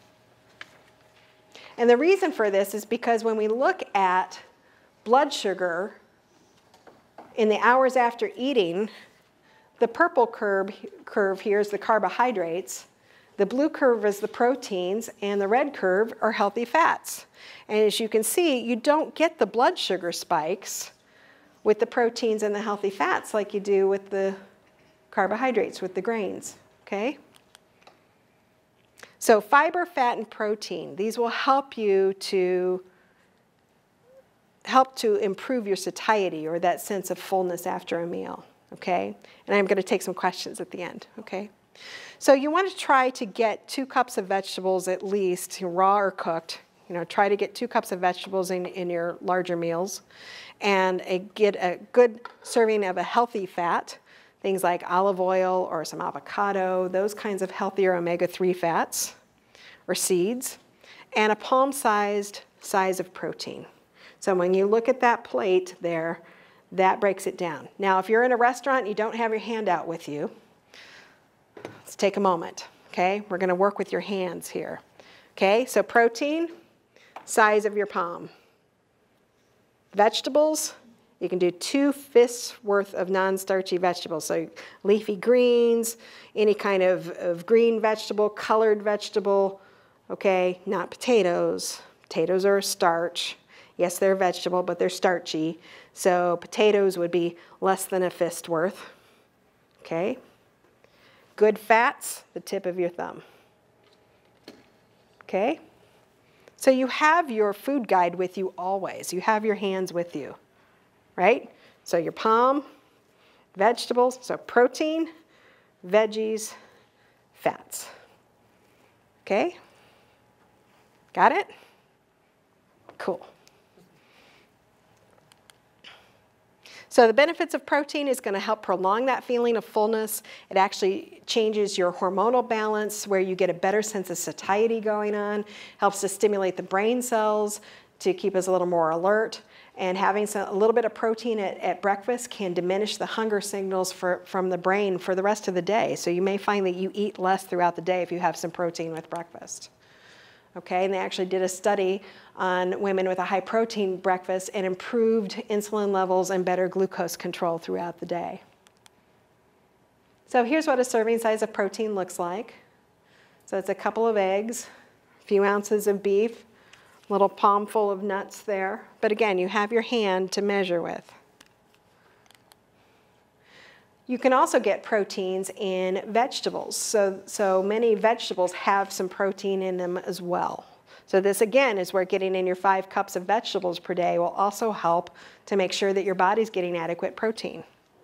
And the reason for this is because when we look at blood sugar in the hours after eating, the purple curve, curve here is the carbohydrates, the blue curve is the proteins, and the red curve are healthy fats. And as you can see, you don't get the blood sugar spikes with the proteins and the healthy fats like you do with the carbohydrates, with the grains, okay? So fiber, fat, and protein, these will help you to help to improve your satiety or that sense of fullness after a meal. Okay, and I'm going to take some questions at the end, okay? So you want to try to get two cups of vegetables at least, raw or cooked. You know, try to get two cups of vegetables in, in your larger meals and a, get a good serving of a healthy fat, things like olive oil or some avocado, those kinds of healthier omega three fats or seeds, and a palm-sized size of protein. So when you look at that plate there, that breaks it down. Now, if you're in a restaurant and you don't have your handout with you, let's take a moment, okay? We're gonna work with your hands here. Okay, so protein, size of your palm. Vegetables, you can do two fists worth of non-starchy vegetables. So leafy greens, any kind of, of green vegetable, colored vegetable, okay, not potatoes. Potatoes are a starch. Yes, they're a vegetable, but they're starchy. So potatoes would be less than a fist worth, okay? Good fats, the tip of your thumb, okay? So you have your food guide with you always. You have your hands with you, right? So your palm, vegetables, so protein, veggies, fats. Okay? Got it? Cool. So the benefits of protein is going to help prolong that feeling of fullness. It actually changes your hormonal balance where you get a better sense of satiety going on, helps to stimulate the brain cells to keep us a little more alert. And having some, a little bit of protein at, at breakfast can diminish the hunger signals for, from the brain for the rest of the day. So you may find that you eat less throughout the day if you have some protein with breakfast. Okay, and they actually did a study on women with a high protein breakfast and improved insulin levels and better glucose control throughout the day. So here's what a serving size of protein looks like. So it's a couple of eggs, a few ounces of beef, a little palm full of nuts there. But again, you have your hand to measure with. You can also get proteins in vegetables. So, so many vegetables have some protein in them as well. So this again is where getting in your five cups of vegetables per day will also help to make sure that your body's getting adequate protein.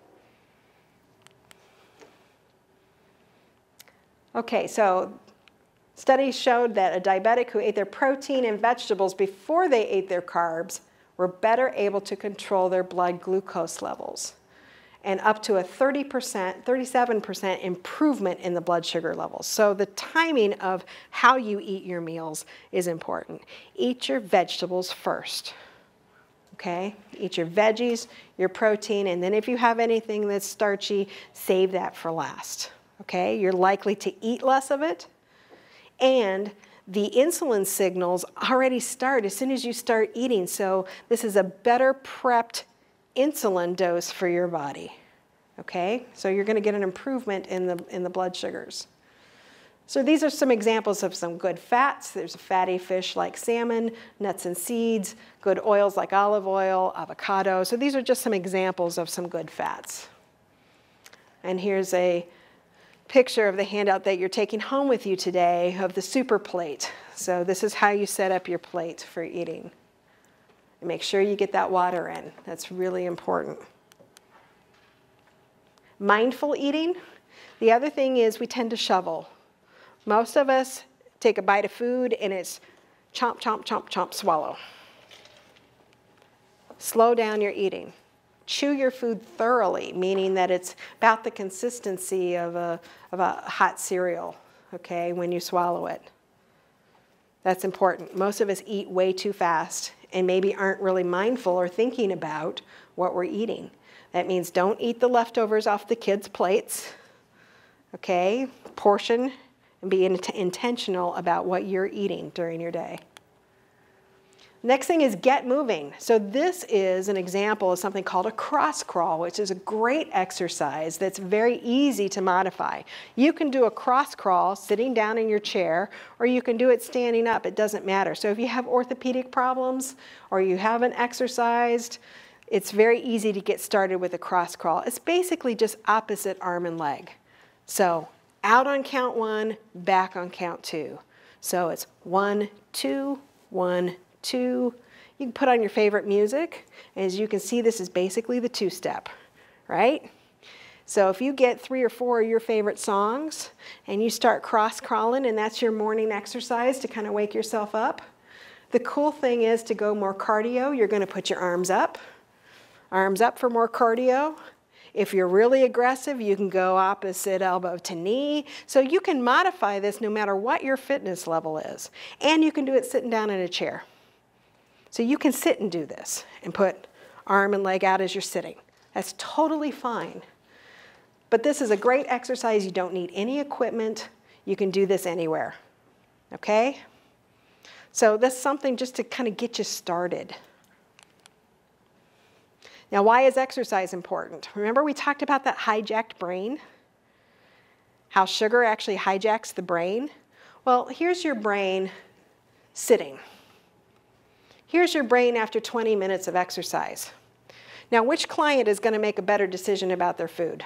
Okay, so studies showed that a diabetic who ate their protein and vegetables before they ate their carbs were better able to control their blood glucose levels, and up to a thirty percent, thirty-seven percent improvement in the blood sugar levels. So the timing of how you eat your meals is important. Eat your vegetables first, okay? Eat your veggies, your protein, and then if you have anything that's starchy, save that for last, okay? You're likely to eat less of it, and the insulin signals already start as soon as you start eating, so this is a better prepped insulin dose for your body, okay? So you're going to get an improvement in the, in the blood sugars. So these are some examples of some good fats. There's a fatty fish like salmon, nuts and seeds, good oils like olive oil, avocado. So these are just some examples of some good fats. And here's a picture of the handout that you're taking home with you today of the super plate. So this is how you set up your plate for eating. And make sure you get that water in. That's really important. Mindful eating. The other thing is we tend to shovel. Most of us take a bite of food and it's chomp, chomp, chomp, chomp, swallow. Slow down your eating. Chew your food thoroughly, meaning that it's about the consistency of a, of a hot cereal, okay, when you swallow it. That's important. Most of us eat way too fast and maybe aren't really mindful or thinking about what we're eating. That means don't eat the leftovers off the kids' plates, okay? Portion and be in intentional about what you're eating during your day. Next thing is get moving. So this is an example of something called a cross crawl, which is a great exercise that's very easy to modify. You can do a cross crawl sitting down in your chair, or you can do it standing up. It doesn't matter. So if you have orthopedic problems or you haven't exercised, it's very easy to get started with a cross crawl. It's basically just opposite arm and leg. So out on count one, back on count two. So it's one, two, one, two. You can put on your favorite music. As you can see, this is basically the two-step, right? So if you get three or four of your favorite songs and you start cross-crawling and that's your morning exercise to kind of wake yourself up, the cool thing is to go more cardio, you're going to put your arms up. Arms up for more cardio. If you're really aggressive, you can go opposite elbow to knee. So you can modify this no matter what your fitness level is. And you can do it sitting down in a chair. So you can sit and do this and put arm and leg out as you're sitting. That's totally fine. But this is a great exercise. You don't need any equipment. You can do this anywhere, okay? So that's something just to kind of get you started. Now, why is exercise important? Remember we talked about that hijacked brain? How sugar actually hijacks the brain? Well, here's your brain sitting. Here's your brain after twenty minutes of exercise. Now, which client is going to make a better decision about their food?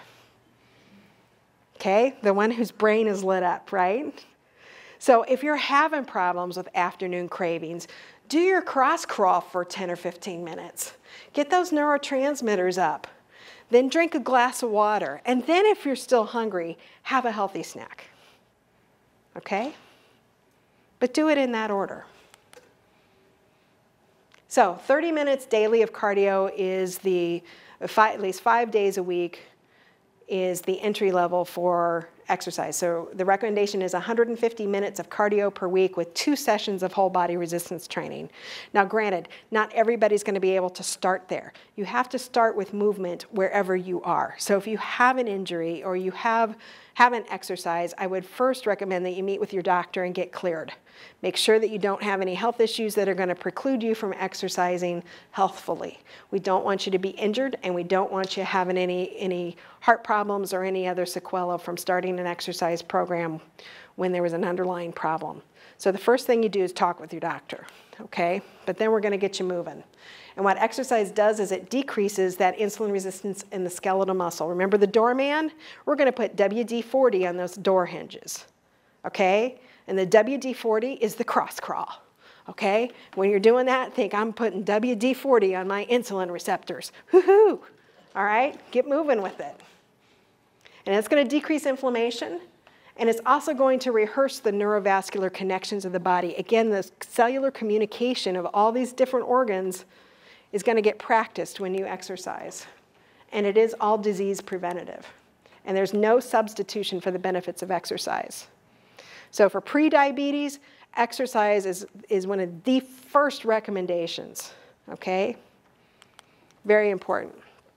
Okay, the one whose brain is lit up, right? So if you're having problems with afternoon cravings, do your cross crawl for ten or fifteen minutes. Get those neurotransmitters up. Then drink a glass of water. And then if you're still hungry, have a healthy snack. Okay? But do it in that order. So thirty minutes daily of cardio is the, five, at least five days a week, is the entry level for exercise. So the recommendation is one hundred fifty minutes of cardio per week with two sessions of whole body resistance training. Now granted, not everybody's going to be able to start there. You have to start with movement wherever you are. So if you have an injury or you have, haven't exercised, I would first recommend that you meet with your doctor and get cleared. Make sure that you don't have any health issues that are going to preclude you from exercising healthfully. We don't want you to be injured, and we don't want you having any, any heart problems or any other sequela from starting an exercise program when there was an underlying problem. So the first thing you do is talk with your doctor, okay? But then we're going to get you moving. And what exercise does is it decreases that insulin resistance in the skeletal muscle. Remember the doorman? We're going to put W D forty on those door hinges, okay? And the W D forty is the cross crawl, okay? When you're doing that, think I'm putting W D forty on my insulin receptors. Woohoo! All right, get moving with it. And it's going to decrease inflammation, and it's also going to rehearse the neurovascular connections of the body. Again, the cellular communication of all these different organs is going to get practiced when you exercise. And it is all disease preventative. And there's no substitution for the benefits of exercise. So for pre-diabetes, exercise is, is one of the first recommendations, okay? Very important.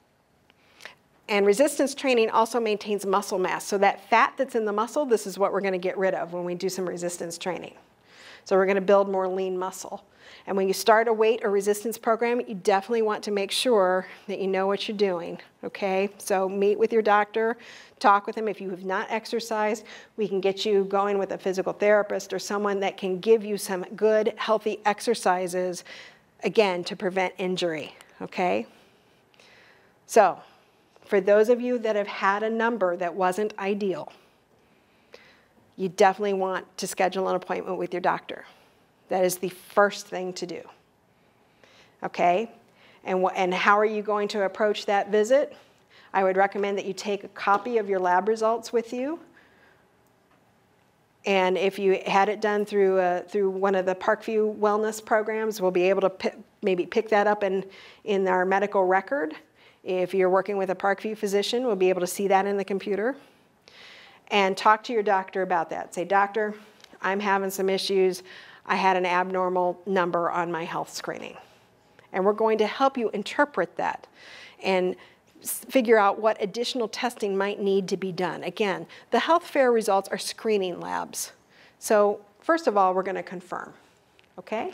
And resistance training also maintains muscle mass. So that fat that's in the muscle, this is what we're going to get rid of when we do some resistance training. So we're going to build more lean muscle. And when you start a weight or resistance program, you definitely want to make sure that you know what you're doing, okay? So meet with your doctor, talk with him. If you have not exercised, we can get you going with a physical therapist or someone that can give you some good, healthy exercises, again, to prevent injury, okay? So for those of you that have had a number that wasn't ideal, you definitely want to schedule an appointment with your doctor. That is the first thing to do, okay? And, and how are you going to approach that visit? I would recommend that you take a copy of your lab results with you. And if you had it done through, uh, through one of the Parkview wellness programs, we'll be able to p maybe pick that up in, in our medical record. If you're working with a Parkview physician, we'll be able to see that in the computer. And talk to your doctor about that. Say, doctor, I'm having some issues. I had an abnormal number on my health screening. And we're going to help you interpret that and figure out what additional testing might need to be done. Again, the health fair results are screening labs. So first of all, we're going to confirm, okay?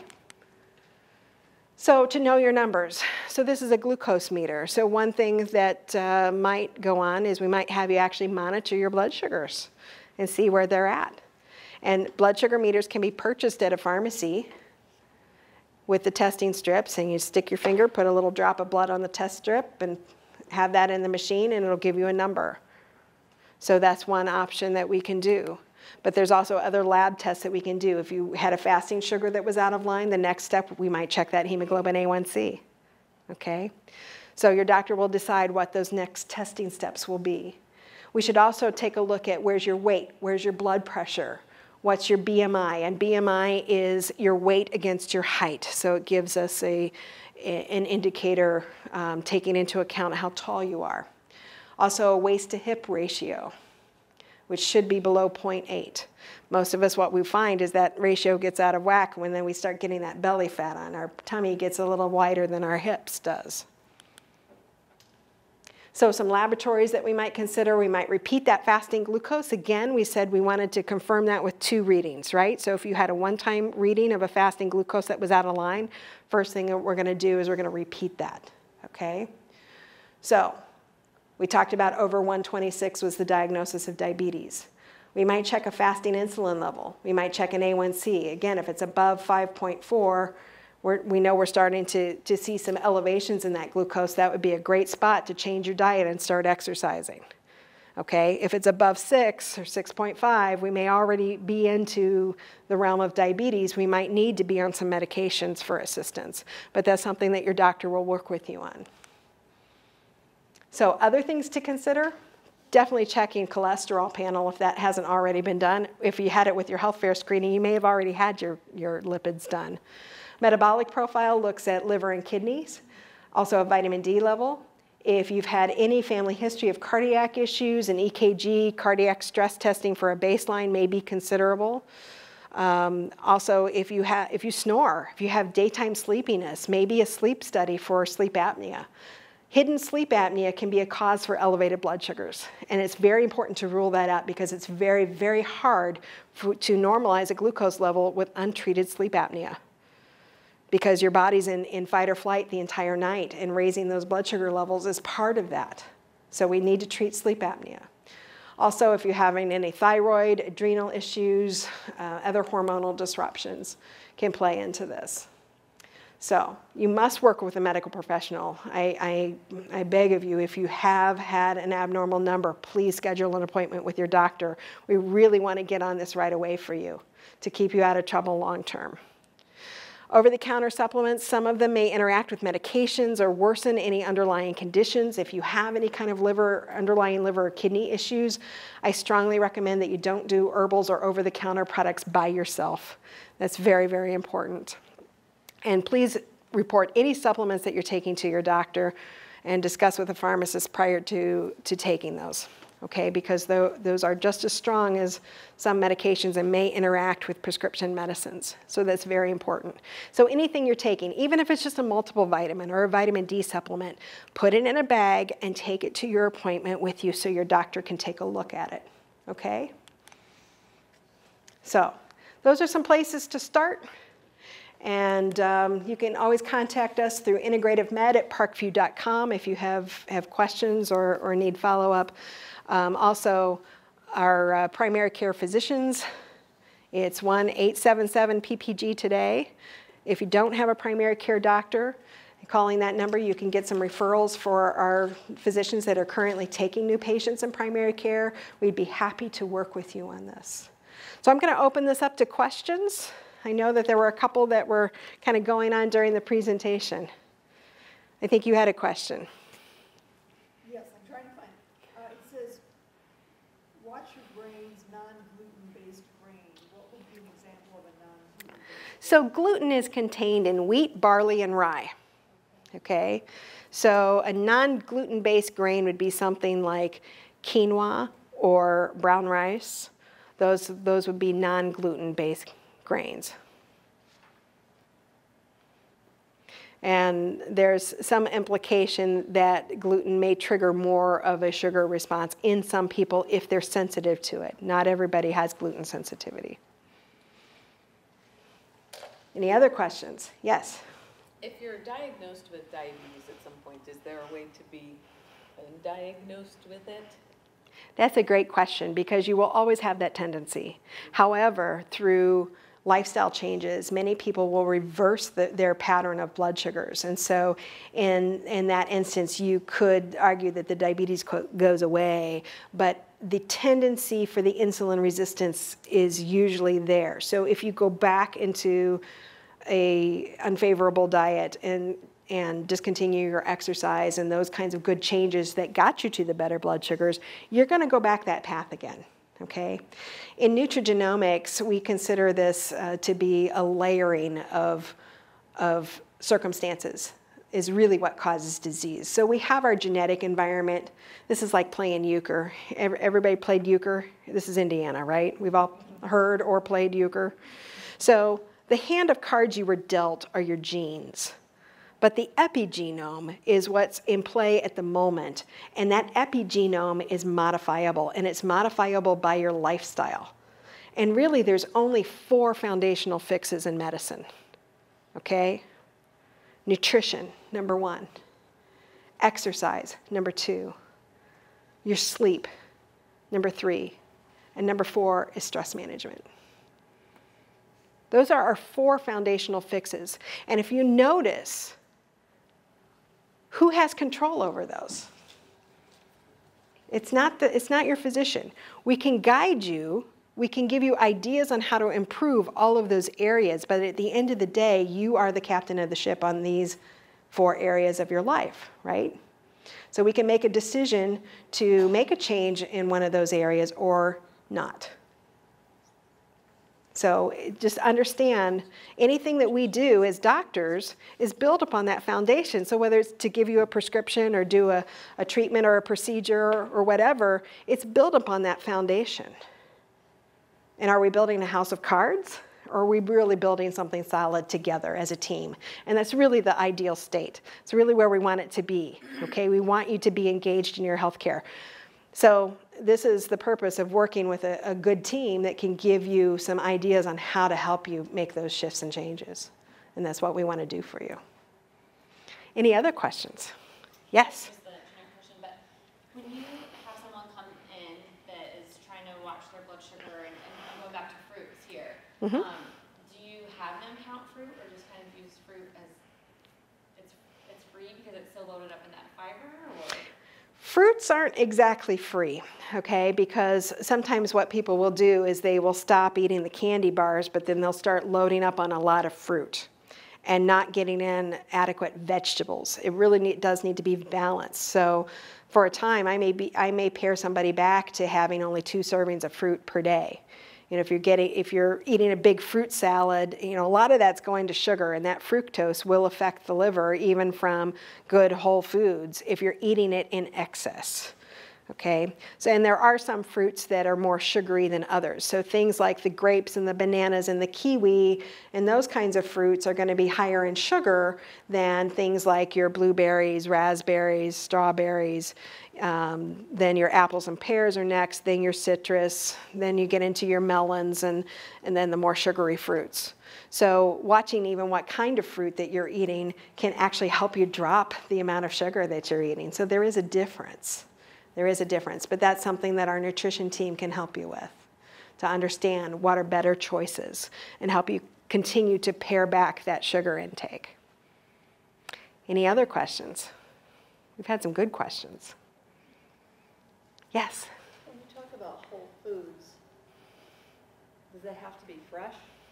So to know your numbers. So this is a glucose meter. So one thing that uh, might go on is we might have you actually monitor your blood sugars and see where they're at. And blood sugar meters can be purchased at a pharmacy with the testing strips, and you stick your finger, put a little drop of blood on the test strip, and have that in the machine, and it'll give you a number. So that's one option that we can do. But there's also other lab tests that we can do. If you had a fasting sugar that was out of line, the next step, we might check that hemoglobin A one C, okay? So your doctor will decide what those next testing steps will be. We should also take a look at where's your weight, where's your blood pressure, what's your B M I, and B M I is your weight against your height. So it gives us a, an indicator um, taking into account how tall you are. Also a waist to hip ratio, which should be below zero point eight. Most of us, what we find is that ratio gets out of whack when then we start getting that belly fat on. Our tummy gets a little wider than our hips does. So some laboratories that we might consider, we might repeat that fasting glucose. Again, we said we wanted to confirm that with two readings, right? So if you had a one-time reading of a fasting glucose that was out of line, first thing that we're going to do is we're going to repeat that, okay? So we talked about over one twenty-six was the diagnosis of diabetes. We might check a fasting insulin level. We might check an A one C. Again, if it's above five point four, We're, we know we're starting to, to see some elevations in that glucose. That would be a great spot to change your diet and start exercising. Okay, if it's above six or six point five, we may already be into the realm of diabetes. We might need to be on some medications for assistance, but that's something that your doctor will work with you on. So other things to consider, definitely checking cholesterol panel if that hasn't already been done. If you had it with your health fair screening, you may have already had your, your lipids done. Metabolic profile looks at liver and kidneys, also a vitamin D level. If you've had any family history of cardiac issues, an E K G, cardiac stress testing for a baseline may be considerable. Um, also, if you, ha if you snore, if you have daytime sleepiness, maybe a sleep study for sleep apnea. Hidden sleep apnea can be a cause for elevated blood sugars, and it's very important to rule that out because it's very, very hard for, to normalize a glucose level with untreated sleep apnea, because your body's in, in fight or flight the entire night, and raising those blood sugar levels is part of that. So we need to treat sleep apnea. Also, if you're having any thyroid, adrenal issues, uh, other hormonal disruptions can play into this. So you must work with a medical professional. I, I, I beg of you, if you have had an abnormal number, please schedule an appointment with your doctor. We really want to get on this right away for you to keep you out of trouble long term. Over-the-counter supplements, some of them may interact with medications or worsen any underlying conditions. If you have any kind of liver, underlying liver or kidney issues, I strongly recommend that you don't do herbals or over-the-counter products by yourself. That's very, very important. And please report any supplements that you're taking to your doctor and discuss with a pharmacist prior to, to taking those. Okay, because those are just as strong as some medications and may interact with prescription medicines. So that's very important. So anything you're taking, even if it's just a multiple vitamin or a vitamin D supplement, put it in a bag and take it to your appointment with you so your doctor can take a look at it. Okay? So those are some places to start. And um, you can always contact us through integrative med at parkview dot com if you have, have questions or, or need follow-up. Um, also, our uh, primary care physicians, it's one eight seven seven P P G today. If you don't have a primary care doctor, calling that number, you can get some referrals for our physicians that are currently taking new patients in primary care. We'd be happy to work with you on this. So I'm going to open this up to questions. I know that there were a couple that were kind of going on during the presentation. I think you had a question. Yes, I'm trying to find it. Uh, it says, watch your grains, non-gluten-based grain. What would be an example of a non-gluten-based? So gluten is contained in wheat, barley, and rye. Okay? So a non-gluten-based grain would be something like quinoa or brown rice. Those, those would be non-gluten-based grains. And there's some implication that gluten may trigger more of a sugar response in some people if they're sensitive to it. Not everybody has gluten sensitivity. Any other questions? Yes? If you're diagnosed with diabetes at some point, is there a way to be undiagnosed with it? That's a great question because you will always have that tendency. However, through lifestyle changes, many people will reverse the, their pattern of blood sugars. And so in, in that instance, you could argue that the diabetes goes away, but the tendency for the insulin resistance is usually there. So if you go back into a unfavorable diet and and discontinue your exercise and those kinds of good changes that got you to the better blood sugars, you're going to go back that path again. Okay? In nutrigenomics, we consider this uh, to be a layering of, of circumstances is really what causes disease. So we have our genetic environment. This is like playing euchre. Everybody played euchre. This is Indiana, right? We've all heard or played euchre. So the hand of cards you were dealt are your genes. But the epigenome is what's in play at the moment, and that epigenome is modifiable, and it's modifiable by your lifestyle. And really, there's only four foundational fixes in medicine, okay? Nutrition, number one. Exercise, number two. Your sleep, number three. And number four is stress management. Those are our four foundational fixes. And if you notice, who has control over those? It's not, the, it's not your physician. We can guide you. We can give you ideas on how to improve all of those areas. But at the end of the day, you are the captain of the ship on these four areas of your life, right? So we can make a decision to make a change in one of those areas or not. So just understand, anything that we do as doctors is built upon that foundation. So whether it's to give you a prescription or do a, a treatment or a procedure or, or whatever, it's built upon that foundation. And are we building a house of cards? Or are we really building something solid together as a team? And that's really the ideal state. It's really where we want it to be, okay? We want you to be engaged in your healthcare. So this is the purpose of working with a, a good team that can give you some ideas on how to help you make those shifts and changes. And that's what we want to do for you. Any other questions? Yes? Just a generic question, but when you have someone come in that is trying to watch their blood sugar, and, and I'm going back to fruits here, Mm-hmm. um, do you have them count fruit, or just kind of use fruit as it's it's free because it's so loaded up in that fiber? Or? Fruits aren't exactly free, okay, because sometimes what people will do is they will stop eating the candy bars, but then they'll start loading up on a lot of fruit and not getting in adequate vegetables. It really need, does need to be balanced. So for a time, I may, be, I may pare somebody back to having only two servings of fruit per day. You know, if you're getting, if you're eating a big fruit salad, you know, a lot of that's going to sugar, and that fructose will affect the liver even from good whole foods if you're eating it in excess. Okay, so and there are some fruits that are more sugary than others. So things like the grapes and the bananas and the kiwi and those kinds of fruits are going to be higher in sugar than things like your blueberries, raspberries, strawberries. Um, then your apples and pears are next, then your citrus, then you get into your melons, and, and then the more sugary fruits. So watching even what kind of fruit that you're eating can actually help you drop the amount of sugar that you're eating. So there is a difference. There is a difference, but that's something that our nutrition team can help you with, to understand what are better choices and help you continue to pare back that sugar intake. Any other questions? We've had some good questions. Yes? When you talk about whole foods, does that have to be fresh?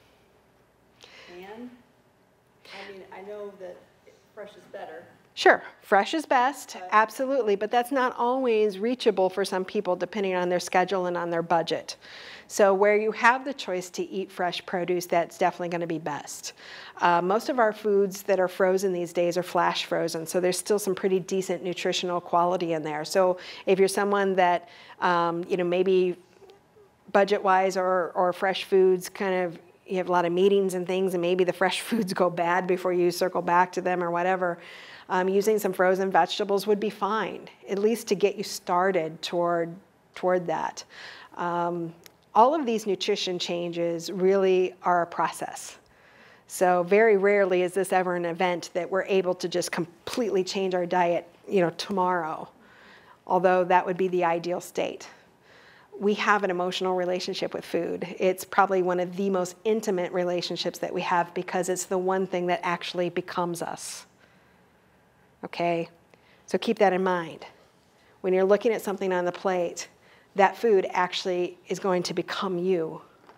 And, I mean, I know that fresh is better. Sure, fresh is best, absolutely, but that's not always reachable for some people depending on their schedule and on their budget. So where you have the choice to eat fresh produce, that's definitely going to be best. Uh, most of our foods that are frozen these days are flash frozen, so there's still some pretty decent nutritional quality in there. So if you're someone that, um, you know, maybe budget-wise or, or fresh foods kind of, you have a lot of meetings and things, and maybe the fresh foods go bad before you circle back to them or whatever, Um, using some frozen vegetables would be fine, at least to get you started toward, toward that. Um, all of these nutrition changes really are a process. So very rarely is this ever an event that we're able to just completely change our diet, you know, tomorrow, although that would be the ideal state. We have an emotional relationship with food. It's probably one of the most intimate relationships that we have because it's the one thing that actually becomes us. Okay, so keep that in mind. When you're looking at something on the plate, that food actually is going to become you.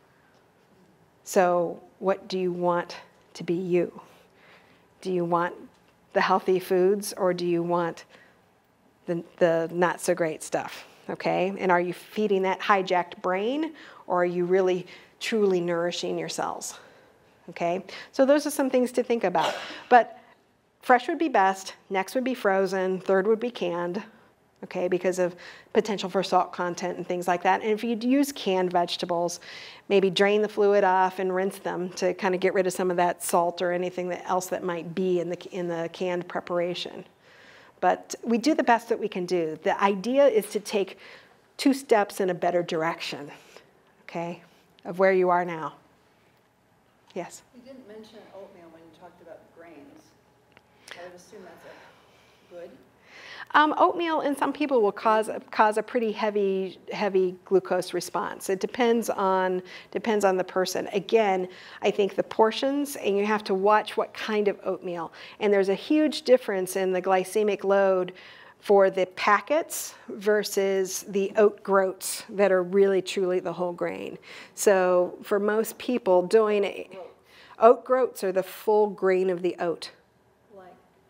So what do you want to be you? Do you want the healthy foods, or do you want the, the not so great stuff? Okay, and are you feeding that hijacked brain, or are you really truly nourishing your cells? Okay, so those are some things to think about. But fresh would be best, next would be frozen, third would be canned, okay, because of potential for salt content and things like that. And if you use canned vegetables, maybe drain the fluid off and rinse them to kind of get rid of some of that salt or anything that else that might be in the, in the canned preparation. But we do the best that we can do. The idea is to take two steps in a better direction, okay, of where you are now. Yes? You didn't mention oatmeal when you talked about grains. I would assume that's a good. Um, oatmeal in some people will cause cause a pretty heavy heavy glucose response. It depends on depends on the person. Again, I think the portions, and you have to watch what kind of oatmeal. And there's a huge difference in the glycemic load for the packets versus the oat groats that are really truly the whole grain. So for most people, doing a, oat groats are the full grain of the oat. Like,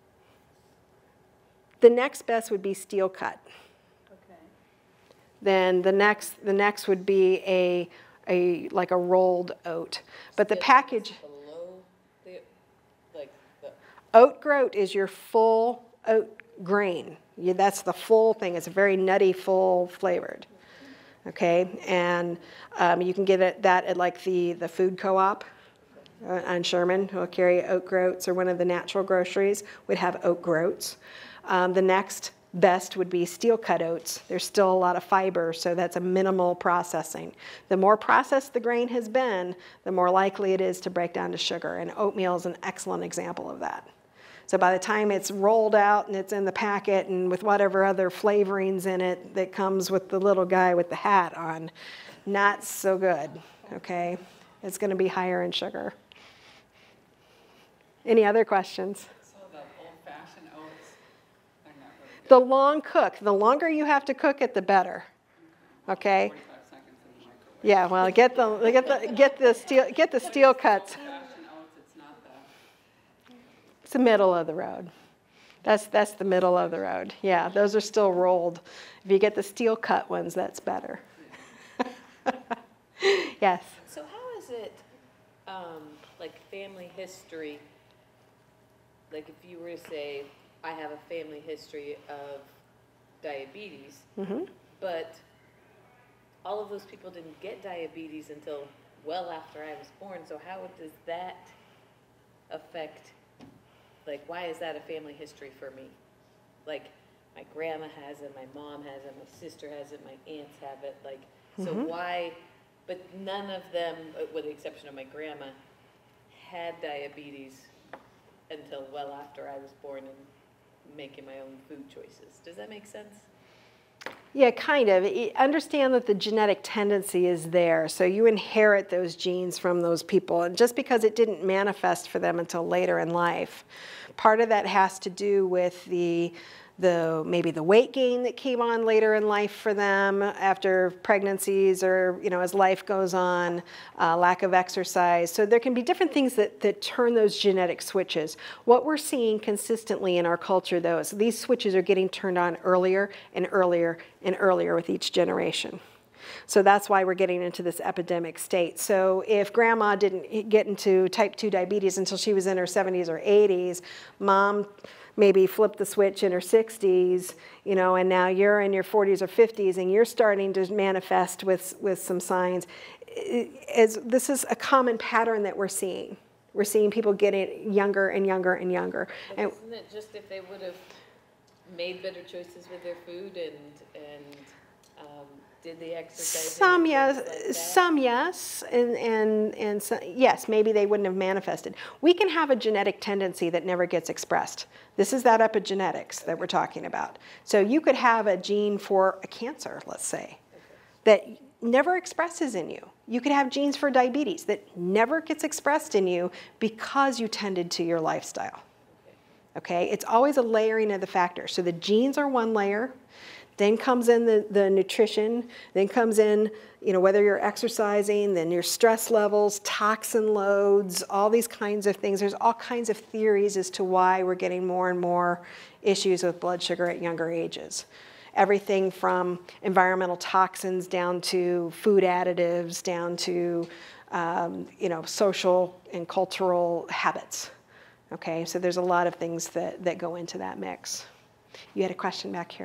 The next best would be steel cut. okay. Then the next the next would be a a like a rolled oat. But the Still package below the, like the, oat groat is your full oat grain. You, that's the full thing. It's very nutty, full flavored. Okay, and um, you can get it, that at like the the food co-op uh, on Sherman, who will carry oat groats, or one of the natural groceries would have oat groats. Um, the next best would be steel cut oats. There's still a lot of fiber, so that's a minimal processing. The more processed the grain has been, the more likely it is to break down to sugar, and oatmeal is an excellent example of that. So by the time it's rolled out and it's in the packet and with whatever other flavorings in it that comes with the little guy with the hat on, not so good, okay? It's going to be higher in sugar. Any other questions? So the old-fashioned oats, they're not really good. The long cook, the longer you have to cook it, the better, okay? forty-five seconds in the microwave. Yeah, well, get the, get the, get the steel, get the steel cuts. Old-fashioned oats, it's not the, It's the middle of the road. That's, that's the middle of the road. Yeah, those are still rolled. If you get the steel cut ones, that's better. Yes. so how is it, um, like family history, like if you were to say, I have a family history of diabetes, Mm-hmm. but all of those people didn't get diabetes until well after I was born, so how does that affect, like, why is that a family history for me? Like, my grandma has it, my mom has it, my sister has it, my aunts have it, like, so Mhm. why, but none of them, uh, with the exception of my grandma, had diabetes until well after I was born and making my own food choices. Does that make sense? Yeah, kind of. I- Understand that the genetic tendency is there, so you inherit those genes from those people, and just because it didn't manifest for them until later in life, part of that has to do with the the maybe the weight gain that came on later in life for them after pregnancies, or you know, as life goes on, uh, lack of exercise. So there can be different things that, that turn those genetic switches. What we're seeing consistently in our culture, though, is these switches are getting turned on earlier and earlier and earlier with each generation. So that's why we're getting into this epidemic state. So if grandma didn't get into type two diabetes until she was in her seventies or eighties, mom maybe flipped the switch in her sixties, you know, and now you're in your forties or fifties and you're starting to manifest with, with some signs. As this is a common pattern that we're seeing. We're seeing people getting younger and younger and younger. But And isn't it just if they would have made better choices with their food and, and um, did the exercise? some yes, some yes, and, and, and some, yes, maybe they wouldn't have manifested. We can have a genetic tendency that never gets expressed. This is that epigenetics that we're talking about. So you could have a gene for a cancer, let's say, that never expresses in you. You could have genes for diabetes that never gets expressed in you because you tended to your lifestyle. Okay, it's always a layering of the factors. So the genes are one layer, then comes in the, the nutrition, then comes in, you know, whether you're exercising, then your stress levels, toxin loads, all these kinds of things. There's all kinds of theories as to why we're getting more and more issues with blood sugar at younger ages. Everything from environmental toxins down to food additives, down to, um, you know, social and cultural habits. Okay, so there's a lot of things that, that go into that mix. You had a question back here.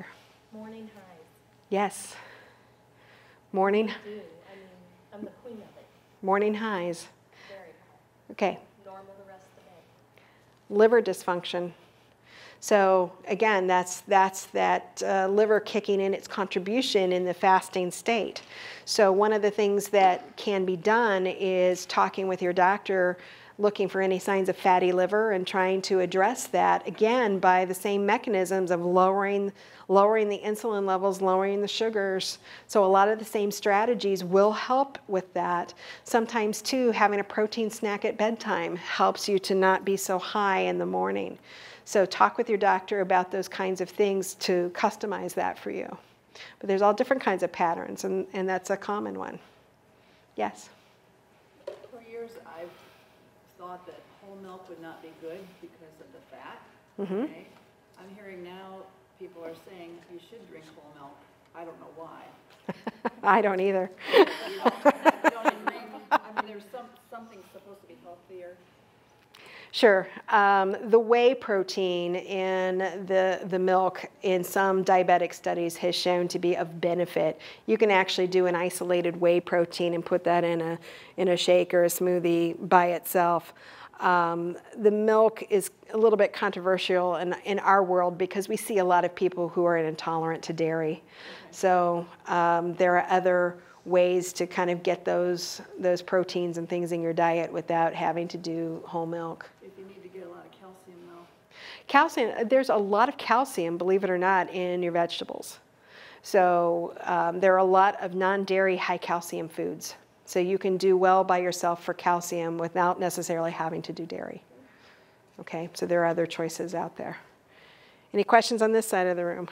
Morning highs. Yes. Morning, I do. I mean, I'm the queen of it. morning highs. Very high. Okay. Normal the rest of the day. Liver dysfunction. So again, that's, that's that uh, liver kicking in its contribution in the fasting state. So one of the things that can be done is talking with your doctor, looking for any signs of fatty liver and trying to address that, again, by the same mechanisms of lowering, lowering the insulin levels, lowering the sugars. So a lot of the same strategies will help with that. Sometimes too, having a protein snack at bedtime helps you to not be so high in the morning. So talk with your doctor about those kinds of things to customize that for you. But there's all different kinds of patterns, and, and that's a common one. Yes? For years, I've thought that whole milk would not be good because of the fat. Mm-hmm. Okay? I'm hearing now people are saying you should drink whole milk. I don't know why. I don't either. You don't, you don't agree? I mean, there's some, something supposed to be healthier. Sure. Um, the whey protein in the, the milk in some diabetic studies has shown to be of benefit. You can actually do an isolated whey protein and put that in a, in a shake or a smoothie by itself. Um, the milk is a little bit controversial in, in our world because we see a lot of people who are intolerant to dairy. Okay. So um, there are other ways to kind of get those, those proteins and things in your diet without having to do whole milk. If you need to get a lot of calcium, though. Calcium, there's a lot of calcium, believe it or not, in your vegetables. So um, there are a lot of non-dairy high calcium foods. So you can do well by yourself for calcium without necessarily having to do dairy. Okay, so there are other choices out there. Any questions on this side of the room?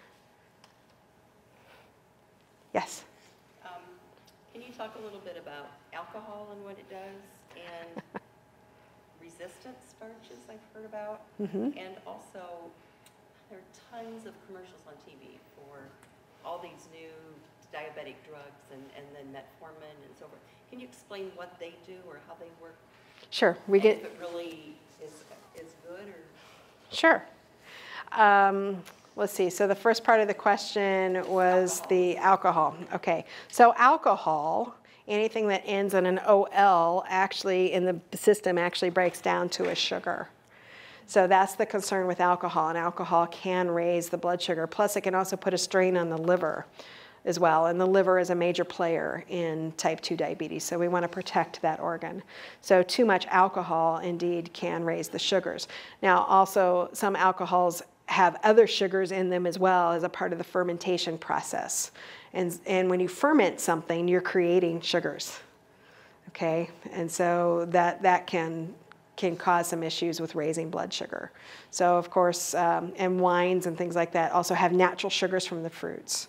Yes? Um, can you talk a little bit about alcohol and what it does, and resistant starches I've heard about, Mm-hmm. and also there are tons of commercials on T V for all these new diabetic drugs and, and then metformin and so forth. Can you explain what they do or how they work? Sure. We and get. if it really is is good or? Sure. Um, let's see. So the first part of the question was alcohol. The alcohol. Okay. So alcohol, anything that ends in an O L, actually in the system actually breaks down to a sugar. So that's the concern with alcohol, and alcohol can raise the blood sugar. Plus, it can also put a strain on the liver as well, and the liver is a major player in type two diabetes, so we want to protect that organ. So too much alcohol indeed can raise the sugars. Now also some alcohols have other sugars in them as well as a part of the fermentation process. And, and when you ferment something, you're creating sugars, okay? And so that, that can, can cause some issues with raising blood sugar. So of course, um, and wines and things like that also have natural sugars from the fruits.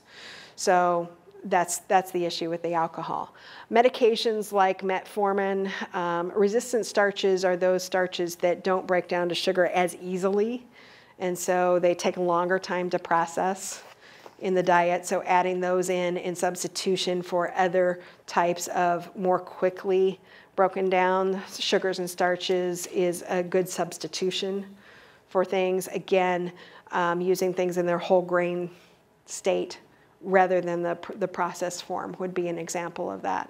So that's, that's the issue with the alcohol. Medications like metformin, um, resistant starches are those starches that don't break down to sugar as easily, and so they take a longer time to process in the diet. So adding those in in substitution for other types of more quickly broken down sugars and starches is a good substitution for things. Again, um, using things in their whole grain state rather than the, the processed form would be an example of that.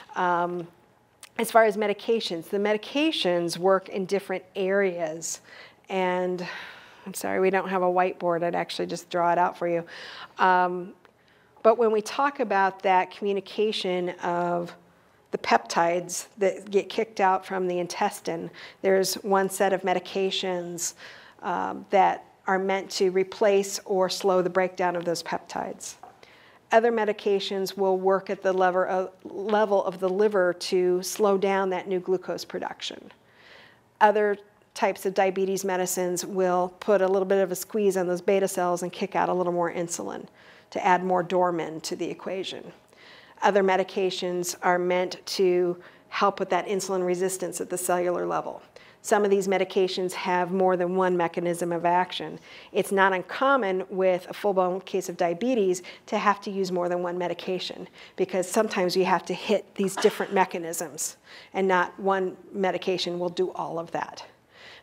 Um, as far as medications, the medications work in different areas, and I'm sorry, we don't have a whiteboard. I'd actually just draw it out for you. Um, but when we talk about that communication of the peptides that get kicked out from the intestine, there's one set of medications um, that are meant to replace or slow the breakdown of those peptides. Other medications will work at the lever, uh, level of the liver to slow down that new glucose production. Other types of diabetes medicines will put a little bit of a squeeze on those beta cells and kick out a little more insulin to add more Dorman to the equation. Other medications are meant to help with that insulin resistance at the cellular level. Some of these medications have more than one mechanism of action. It's not uncommon with a full-blown case of diabetes to have to use more than one medication, because sometimes you have to hit these different mechanisms, and not one medication will do all of that.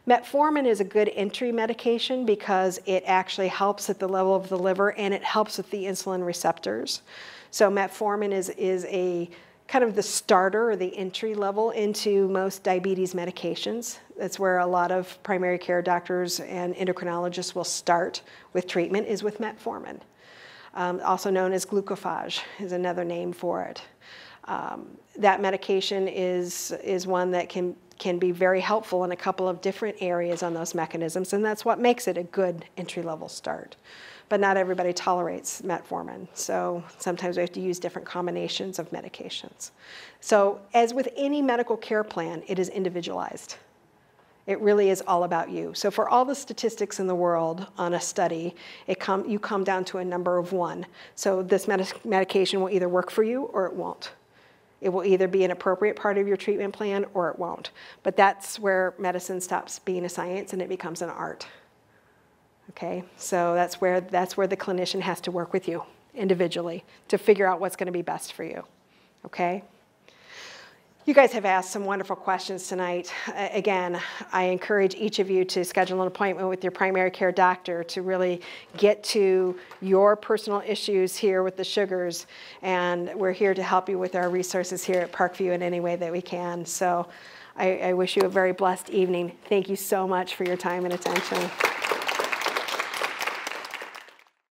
Metformin is a good entry medication because it actually helps at the level of the liver and it helps with the insulin receptors. So metformin is, is a kind of the starter or the entry level into most diabetes medications. That's where a lot of primary care doctors and endocrinologists will start with treatment, is with metformin. Um, also known as glucophage is another name for it. Um, that medication is, is one that can, can be very helpful in a couple of different areas on those mechanisms, and that's what makes it a good entry-level start. But not everybody tolerates metformin, so sometimes we have to use different combinations of medications. So as with any medical care plan, it is individualized. It really is all about you. So for all the statistics in the world on a study, it come, you come down to a number of one. So this medic medication will either work for you or it won't. It will either be an appropriate part of your treatment plan or it won't. But that's where medicine stops being a science and it becomes an art. Okay, so that's where, that's where the clinician has to work with you individually to figure out what's going to be best for you. Okay? You guys have asked some wonderful questions tonight. Uh, again, I encourage each of you to schedule an appointment with your primary care doctor to really get to your personal issues here with the sugars. And we're here to help you with our resources here at Parkview in any way that we can. So I, I wish you a very blessed evening. Thank you so much for your time and attention.